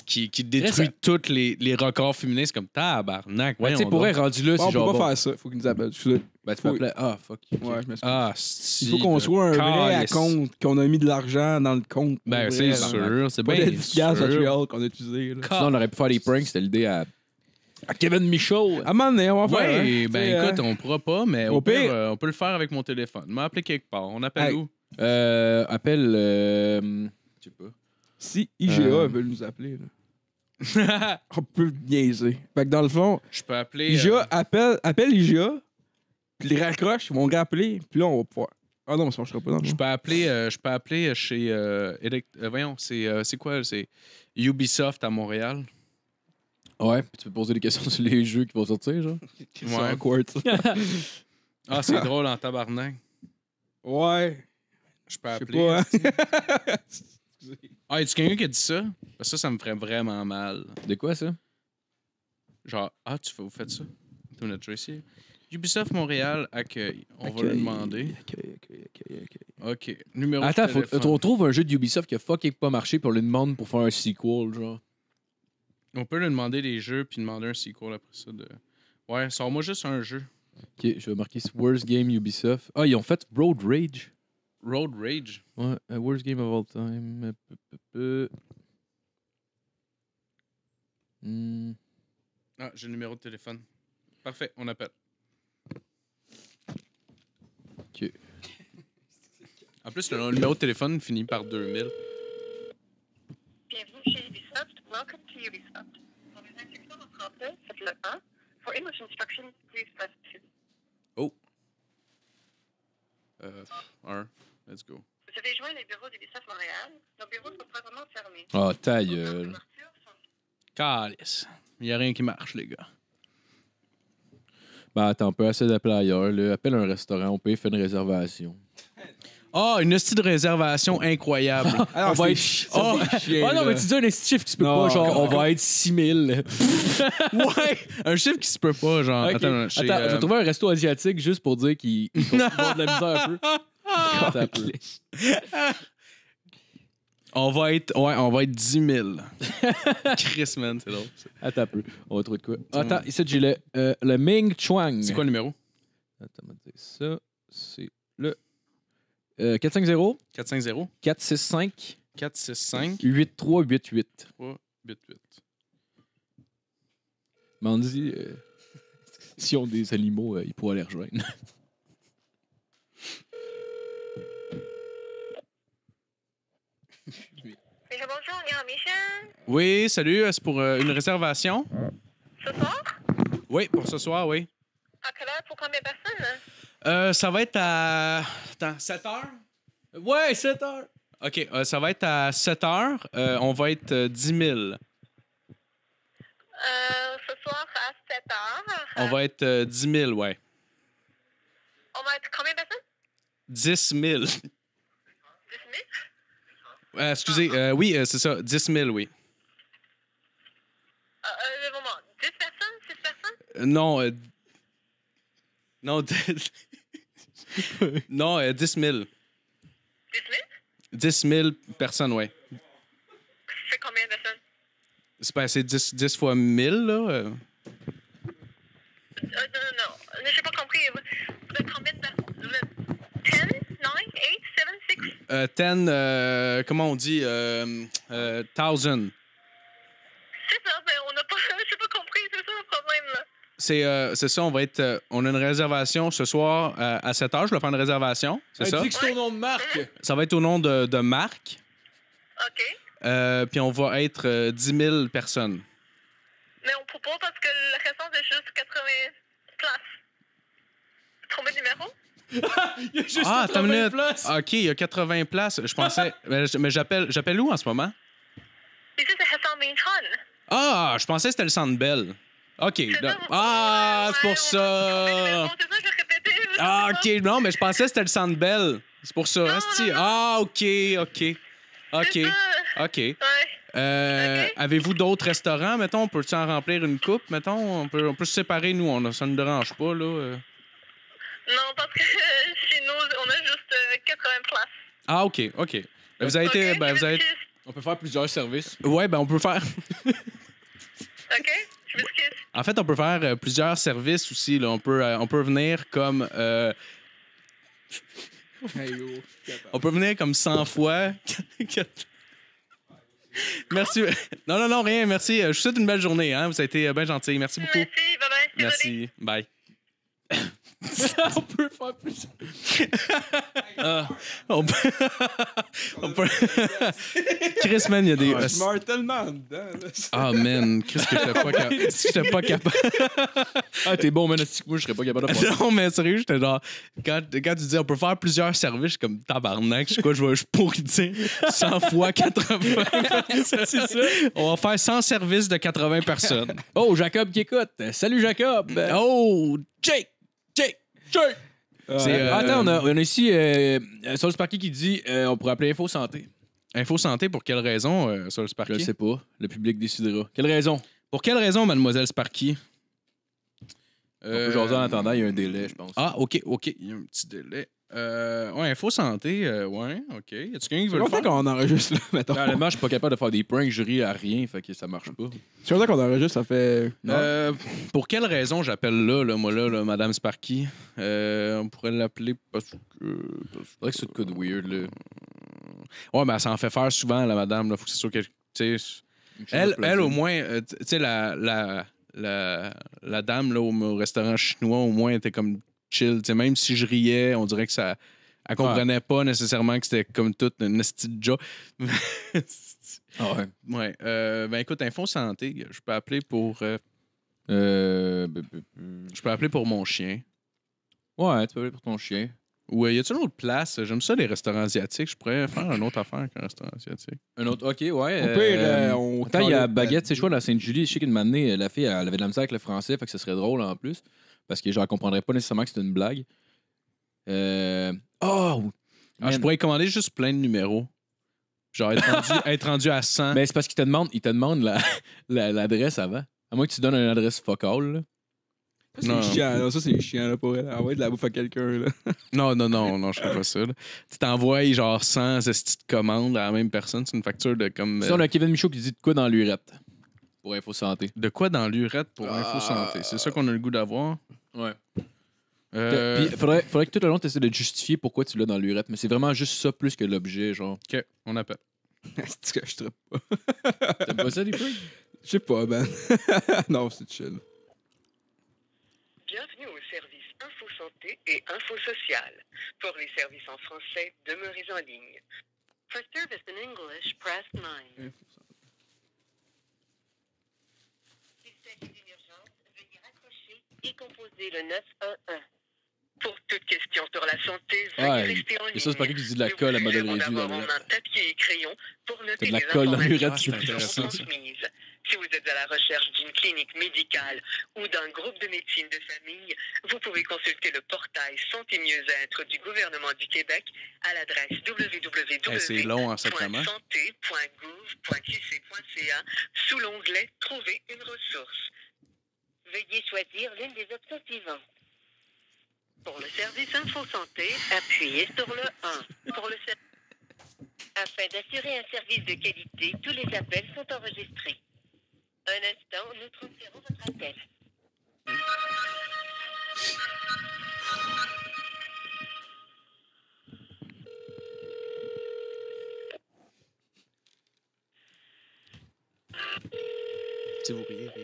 qui détruit tous les records féminins. C'est comme tabarnak. Tu sais, pour être rendu là, On c'est peut genre. pas bon. faire ça. Faut qu'ils nous appellent. Excusez. Ben, tu peux appeler. Ah, fuck. Ouais, je m'excuse. Ah, Il faut qu'on soit un vrai à calice. compte, qu'on a mis de l'argent dans le compte. Ben, pour c'est vrai, sûr. C'est Pas bien des petits gaz à sûr. Trial qu'on a utilisé. Là. Sinon, on aurait pu faire des pranks. C'était l'idée à Kevin Michaud. À un moment donné, on va faire. Ouais, hein. ben Tu sais, écoute, on pourra pas, mais au au pire, pire- on peut le faire avec mon téléphone. M'a appelé quelque part. On appelle Hey. où? Appelle. Je sais pas. Si IGA veut nous appeler, là, on peut niaiser. Fait que dans le fond, Je peux appeler. IGA appelle IGA, puis les raccroche, ils vont rappeler, puis là, on va pouvoir. Ah non, ça marchera pas dans le Je fond. peux appeler chez. Voyons, c'est quoi? C'est Ubisoft à Montréal. Ouais, puis tu peux poser des questions sur les jeux qui vont sortir, genre. C'est Ouais. awkward, ça. Ah, c'est drôle en tabarnak. Ouais. Je peux Je sais appeler. pas, hein. Ah, y a-tu quelqu'un qui a dit ça? Parce que ça me ferait vraiment mal. De quoi, ça? Genre, vous faites ça? Attends, on a Tracy. Ubisoft Montréal accueille. On va lui Accueil, demander. accueil. OK. Numéro Attends, de téléphone. on trouve un jeu d'Ubisoft qui a fucking pas marché pour lui demander pour faire un sequel, genre. On peut lui demander des jeux puis demander un sequel après ça. Ouais, sors-moi juste un jeu. Ok, je vais marquer Worst Game Ubisoft. Ah, ils ont fait Road Rage. Road Rage. Ouais, Worst Game of All Time. Ah, j'ai le numéro de téléphone. Parfait, on appelle. Ok. En plus, le numéro de téléphone finit par 2000. Bienvenue chez Ubisoft. Welcome to Ubisoft. Pour les instructions en français, faites le 1. For English instructions, please press 2. Oh. 1. Let's go. Vous avez joint les bureaux d'Ubisoft Montréal. Nos bureaux sont présentement fermés. Ah, ta Nos temps gueule. d'ouverture sont- Calice. Il n'y a rien qui marche, les gars. Ben, attends, on peut essayer d'appeler ailleurs, là. Appelle un restaurant, on peut faire une réservation. Ah, une hostie de réservation incroyable. Alors, On va être- Oh, Ah non, mais tu dis un chiffre qui se peut Non, pas, genre, on encore. va être 6000. Ouais, un chiffre qui se peut pas, genre. Ok. Attends, chez, Attends, je vais trouver un resto asiatique juste pour dire qu'il va avoir de la misère un peu. Attends un peu. on va être 10 000. Chris, man, c'est drôle. Attends un peu. On va trouver de quoi. Attends, ici, j'ai le Ming Chuang. C'est quoi le numéro? Attends, on va dire ça. C'est le 450 450 465 465 8388. 388. Mandy, si on a des animaux, ils pourraient les rejoindre. Bonjour, on est en Michel. Oui, salut, c'est pour une réservation? Ce soir? Oui, pour ce soir, oui. À quelle heure? Pour combien de personnes? Ça va être à... Attends, 7 heures? Ouais, 7 heures. OK, ça va être à 7 heures. On va être 10 000. Ce soir à 7 heures. On va être 10 000, ouais. On va être combien de personnes? 10 000. 10 000? Excusez, oui, c'est ça, 10 000, oui. Le moment. 10 personnes? 6 personnes? Non, non, non, 10 000. 10 000? 10 000 personnes, ouais. C'est combien de personnes? C'est 10 fois 1000, là. Non. J'ai pas compris. Vous êtes combien de personnes? Vous êtes 10, 9, 8, 7, 6? 10, comment on dit? 1000. C'est ça, ben on n'a pas... J'ai pas compris, c'est ça le problème, là. C'est ça, on a une réservation ce soir à 7 h. Je vais faire une réservation, c'est ça? Dis que c'est au nom de Marc. Ça va être au nom de Marc. OK. Puis on va être 10 000 personnes. Mais on peut pas parce que le restant, c'est juste 80 places. Trompé de numéro? Il y a juste Ah, attends 80 une minute. places. OK, il y a 80 places. Je pensais... mais j'appelle où en ce moment? Ici, c'est Hassan Mintron. Ah, je pensais que c'était le Centre Bell. OK. ça. Ah, c'est pour C'est ça. ça que j'ai répété. je Ah, sais OK. Non, mais je pensais que c'était le Centre Bell. C'est pour ça. Asti. Ah, OK. pas. C'est ça. OK. Ouais. OK. Avez-vous d'autres restaurants, mettons? On peut-tu en remplir une coupe, mettons? On peut se séparer, nous. Ça ne nous dérange pas, là. Non, parce que chez nous, on a juste 80 places. Ah, OK. Vous avez été... OK, Ben, vous avez... On peut faire plusieurs services. Ouais, ben on peut faire... OK? Je m'excuse. En fait, on peut faire plusieurs services aussi. Là. On peut venir comme... on peut venir comme 100 fois. Merci. Non, rien. Merci. Je vous souhaite une belle journée. Hein? Vous avez été bien gentil. Merci beaucoup. Merci, bye-bye. Merci. Bye. On peut faire plus. On peut... Chris, man, il y a des... Je meurs tellement dedans. Ah, man. Chris, que j'étais pas capable. Ah, t'es bon, man. Moi, je serais pas capable de faire. Non, mais sérieux, j'étais genre... Quand tu dis on peut faire plusieurs services, je suis comme tabarnak. Je sais quoi, je pourrais dire 100 fois 80. C'est ça. On va faire 100 services de 80 personnes. Oh, Jacob qui écoute. Salut, Jacob. Oh, Jake. Attends, on a ici Sol Sparky qui dit on pourrait appeler Info Santé. Info Santé, pour quelle raison, Sol Sparky? Je le sais pas. Le public décidera. Quelle raison? Pour quelle raison, mademoiselle Sparky? On peut jaser en attendant, il y a un délai, je pense. Ah, OK. Il y a un petit délai. Ouais, Info Santé, ouais, OK. Y a-tu quelqu'un qui veut le C'est faire? qu'on enregistre, là, mettons. Honnêtement, je suis pas capable de faire des pranks, je ris à rien, fait que ça marche pas. C'est comme ça qu'on enregistre, ça fait... Pour quelle raison j'appelle moi, Madame Sparky? On pourrait l'appeler parce que... Faudrait que ça te coûte weird, là. Ouais, mais elle s'en fait faire souvent, la madame. Là. Faut que c'est sûr que... Elle, au moins, tu sais, la dame là, au restaurant chinois, au moins, était comme chill. T'sais, même si je riais, on dirait que ça... Elle comprenait pas nécessairement que c'était comme toute une esti de job. Ah ouais. Ouais. Ben écoute, Info Santé, je peux appeler pour... Je peux appeler pour mon chien. Ouais, tu peux appeler pour ton chien. Ou y a-t-il une autre place? J'aime ça, les restaurants asiatiques. Je pourrais faire une autre affaire qu'un restaurant asiatique. Un autre, OK, ouais. Au pire, on... Attends, il y a Baguette, c'est quoi, la Sainte-Julie. Je sais qu'une année, la fille, elle avait de la misère avec le français, fait que ce serait drôle en plus. Parce que je ne comprendrais pas nécessairement que c'était une blague. Je pourrais commander juste plein de numéros. Genre être rendu à 100. Mais c'est parce qu'il te demande l'adresse avant. À moins que tu donnes une adresse focale, là. C'est chiant, là. Ça, c'est chiant, là, pour elle. Envoyer de la bouffe à quelqu'un, là. Non, je fais pas ça, là. Tu t'envoies, genre, 100 petites commandes à la même personne. C'est une facture de comme... on a Kevin Michaud qui dit de quoi dans l'urette pour Info Santé. De quoi dans l'urette pour Info Santé? C'est ça qu'on a le goût d'avoir? Ouais. Puis, faudrait que tout le long, tu essaies de justifier pourquoi tu l'as dans l'urette. Mais c'est vraiment juste ça plus que l'objet, genre. OK, on appelle. C'est que je trappe pas. T'aimes pas ça, les prix? Je sais pas, man. Non, c'est chill. Bienvenue au service Info Santé et Info Social. Pour les services en français, demeurez en ligne. For service in English, press 9. S'il s'agit d'une urgence, veuillez raccrocher et composer le 911. Pour toute question sur la santé, veuillez rester en ligne. Et ça, c'est pas quelqu'un qui dit de la colle à modèle réduit dans l'urette. Un papier et crayon pour noter de la les colle dans l'urette, informations transmises. Si vous êtes à la recherche d'une clinique médicale ou d'un groupe de médecine de famille, vous pouvez consulter le portail Santé Mieux-être du gouvernement du Québec à l'adresse www.santé.gouv.qc.ca sous l'onglet « Trouver une ressource ». Veuillez choisir l'une des options suivantes. Pour le service Info Santé, appuyez sur le 1. Pour le Afin d'assurer un service de qualité, tous les appels sont enregistrés. Un instant, nous transférons votre appel. Si vous riez.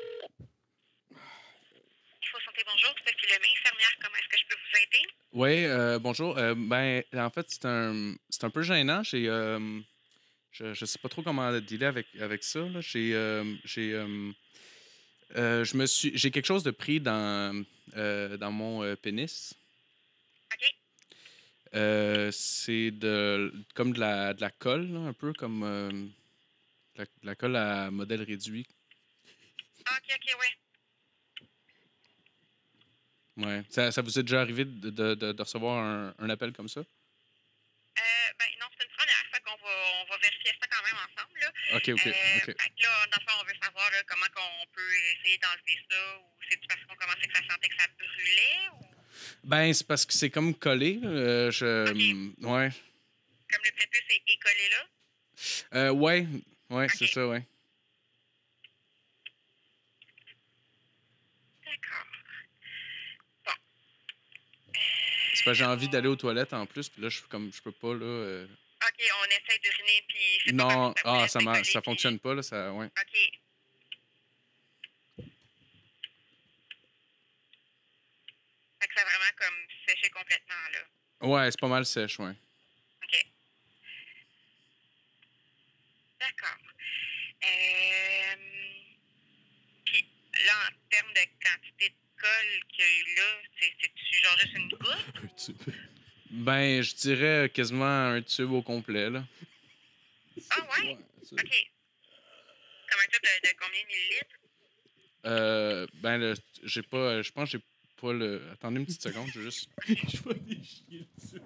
Info Santé, bonjour. C'est Philomé, infirmière. Comment est-ce que je peux vous aider? Oui, bonjour. Ben, en fait, c'est un peu gênant. Je sais pas trop comment dealer avec ça. Là. J'ai quelque chose de pris dans mon pénis. OK. C'est comme de la colle, là, un peu comme de la colle à modèle réduit. OK, oui. Ouais. Ça vous est déjà arrivé de recevoir un appel comme ça? Ben non, c'est une première fois qu'on va vérifier ça quand même ensemble. Là. OK. Fait que là, dans le fond, on veut savoir là, comment on peut essayer d'enlever ça, ou c'est parce qu'on commençait que ça sentait que ça brûlait, ou... Ben, c'est parce que c'est comme collé. OK. Ouais. Comme le prépuce est collé là? Ouais, Ok. c'est ça, ouais. D'accord. C'est parce que j'ai envie d'aller aux toilettes en plus, puis là, je peux pas, là... OK, on essaie d'uriner, puis... c'est pas Non, parce que ça puis- fonctionne pas, là, ça... Ouais. OK. Fait que ça a vraiment comme séché complètement, là. Ouais, c'est pas mal sèche, ouais. OK. D'accord. Puis là, en termes de quantité de colle qu'il y a eu là, c'est-tu genre juste une goutte? Ben, je dirais quasiment un tube au complet, là. Ah ouais? OK. Comme un tube de combien de millilitres? Ben, j'ai pas... je pense que j'ai pas le... Attendez une petite seconde, je vais juste... Je vais aller chier dessus.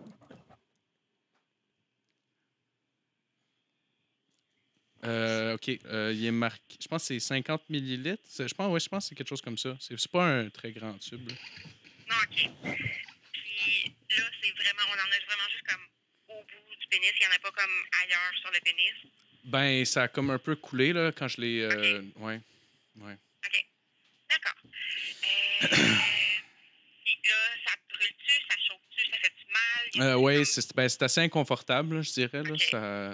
OK, il est marqué... Je pense que c'est 50 millilitres. Je pense que c'est quelque chose comme ça. C'est pas un très grand tube, là. Non, OK. Puis là, c'est vraiment... On en a vraiment juste comme au bout du pénis. Il n'y en a pas comme ailleurs sur le pénis. Ben, ça a comme un peu coulé, là, quand je l'ai... OK. Ouais. OK. D'accord. Puis là, ça brûle-tu? Ça chauffe-tu? Ça fait-tu mal? Ouais, c'est assez inconfortable, là, je dirais, là. OK. Ça...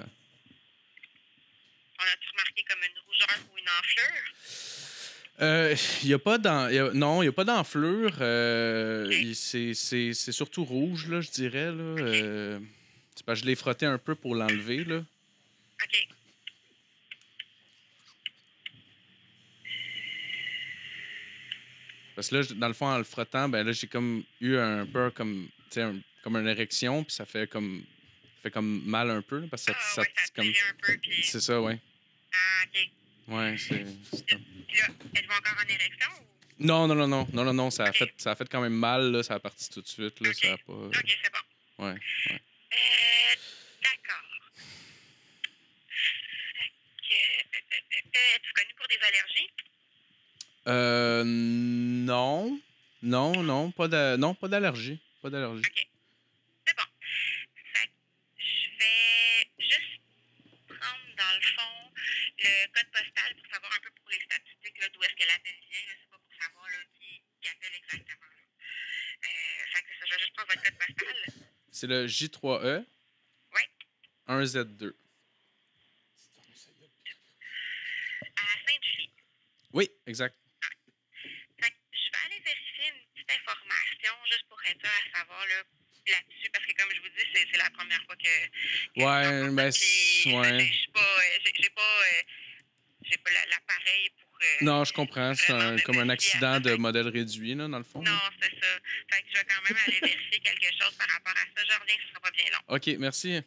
On a-tu remarqué comme une rougeur ou une enflure? Il n'y a pas non, il n'y a pas d'enflure. Ok. C'est surtout rouge, là, je dirais. Là. C'est parce que je l'ai frotté un peu pour l'enlever. Là. OK. Parce que là, dans le fond, en le frottant, ben là, j'ai comme eu un peu comme, comme une érection, puis ça fait comme mal un peu. Là, parce que Ça comme... tire un peu, puis... C'est ça, ouais. Ah, OK. Ouais, c'est... Puis là, êtes-vous encore en érection ou... Non, ça a, Ok. ça a fait quand même mal, là, ça a parti tout de suite, là, Ok. ça a pas... OK, c'est bon. Ouais. D'accord. Es-tu connu pour des allergies? Non, pas d'allergie. Pas d'allergie. OK. C'est bon. Fait que je vais juste prendre, dans le fond, le code postal pour savoir un peu pour les statistiques là, d'où est-ce que l'appel vient. Là, c'est pas pour savoir là, qui appelle exactement. Là. Fait que ça, je vais juste prendre votre code postal. C'est le J3E. Oui. 1Z2. À Sainte-Julie. Oui, exact. Fait que je vais aller vérifier une petite information juste pour être sûr à savoir là-dessus, parce que comme je vous dis, c'est la première fois que Ouais, mais ouais. J'ai pas l'appareil pour non, je comprends. C'est vraiment comme un vérifier accident à de ça. modèle réduit, là, dans le fond. Non, c'est ça. Fait que je vais quand même aller vérifier quelque chose par rapport à ça. Je reviens, ce sera pas bien long. OK, merci.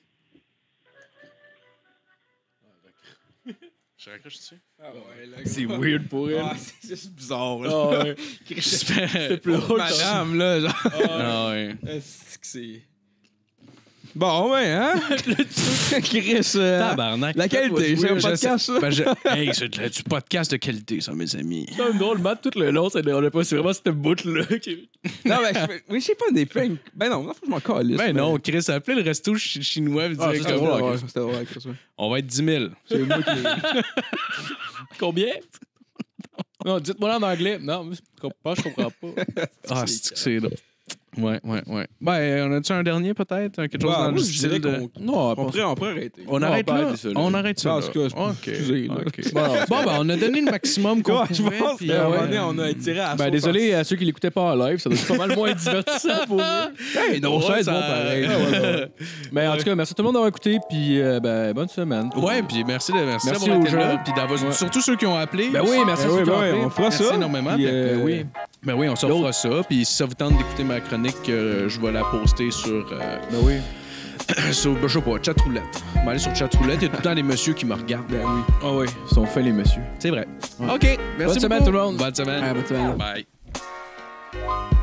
Je raccroche dessus. C'est weird pour elle. C'est bizarre, là. Ah ouais. C'est plus haut, Madame, là, genre. Ah ouais. C'est que c'est... Bon, ouais, hein? Chris, Tabarnak. la qualité, c'est un podcast, ça. Hey, c'est du podcast de qualité, ça, mes amis. C'est quand même drôle, Matt, tout le long, ça dérangeait pas. C'est vraiment cette bout-là qui... Non, mais je sais pas des pranks. Ben non, faut que je m'en calisse. Ben non, Chris, appelez le resto chinois et Ah, dire c'était drôle, ouais, c'était drôle, Chris, ouais. on va être 10 000. C'est moi qui... Combien? Non, dites-moi en anglais. Non, je comprends pas. Ah, c'est drôle. Ouais. Ben, on a-tu un dernier, peut-être? Quelque chose dans le style de... Non, On pourrait arrêter. On arrête pas là? arrêter ça, là. On arrête ça, Non, là. en tout cas, OK. excusez, là. OK. Bon, Bon, ben, on a donné le maximum qu'on Ouais, je pouvait. pense puis, qu'à un moment ouais. donné, on a tiré à la Ben, sauce. désolé à ceux qui l'écoutaient pas en live, ça doit être pas mal moins divertissant pour eux. Hey, non, ça va être ça- bon pareil. Mais en tout cas, merci à tout le monde d'avoir écouté, puis ben, bonne semaine. Ouais, puis merci Merci d'avoir été aux là. gens. Puis d'avoir Ouais. surtout ceux qui ont appelé. Ben oui, merci à ceux qui ont appelé. on fera Merci ça. énormément. Puis, Puis, oui. Ben oui, on se refera ça. Puis si ça vous tente d'écouter ma chronique, je vais la poster sur... Ben oui. sur, je sais pas, Chatroulette. Je vais aller sur Chatroulette. Il y a tout le temps des messieurs qui me regardent. Ben oui. Ah oui, ils sont faits les messieurs. C'est vrai. Ouais. OK. Merci Bonne semaine beaucoup. tout le monde. Bonne semaine. Ouais, bonne semaine. Bye.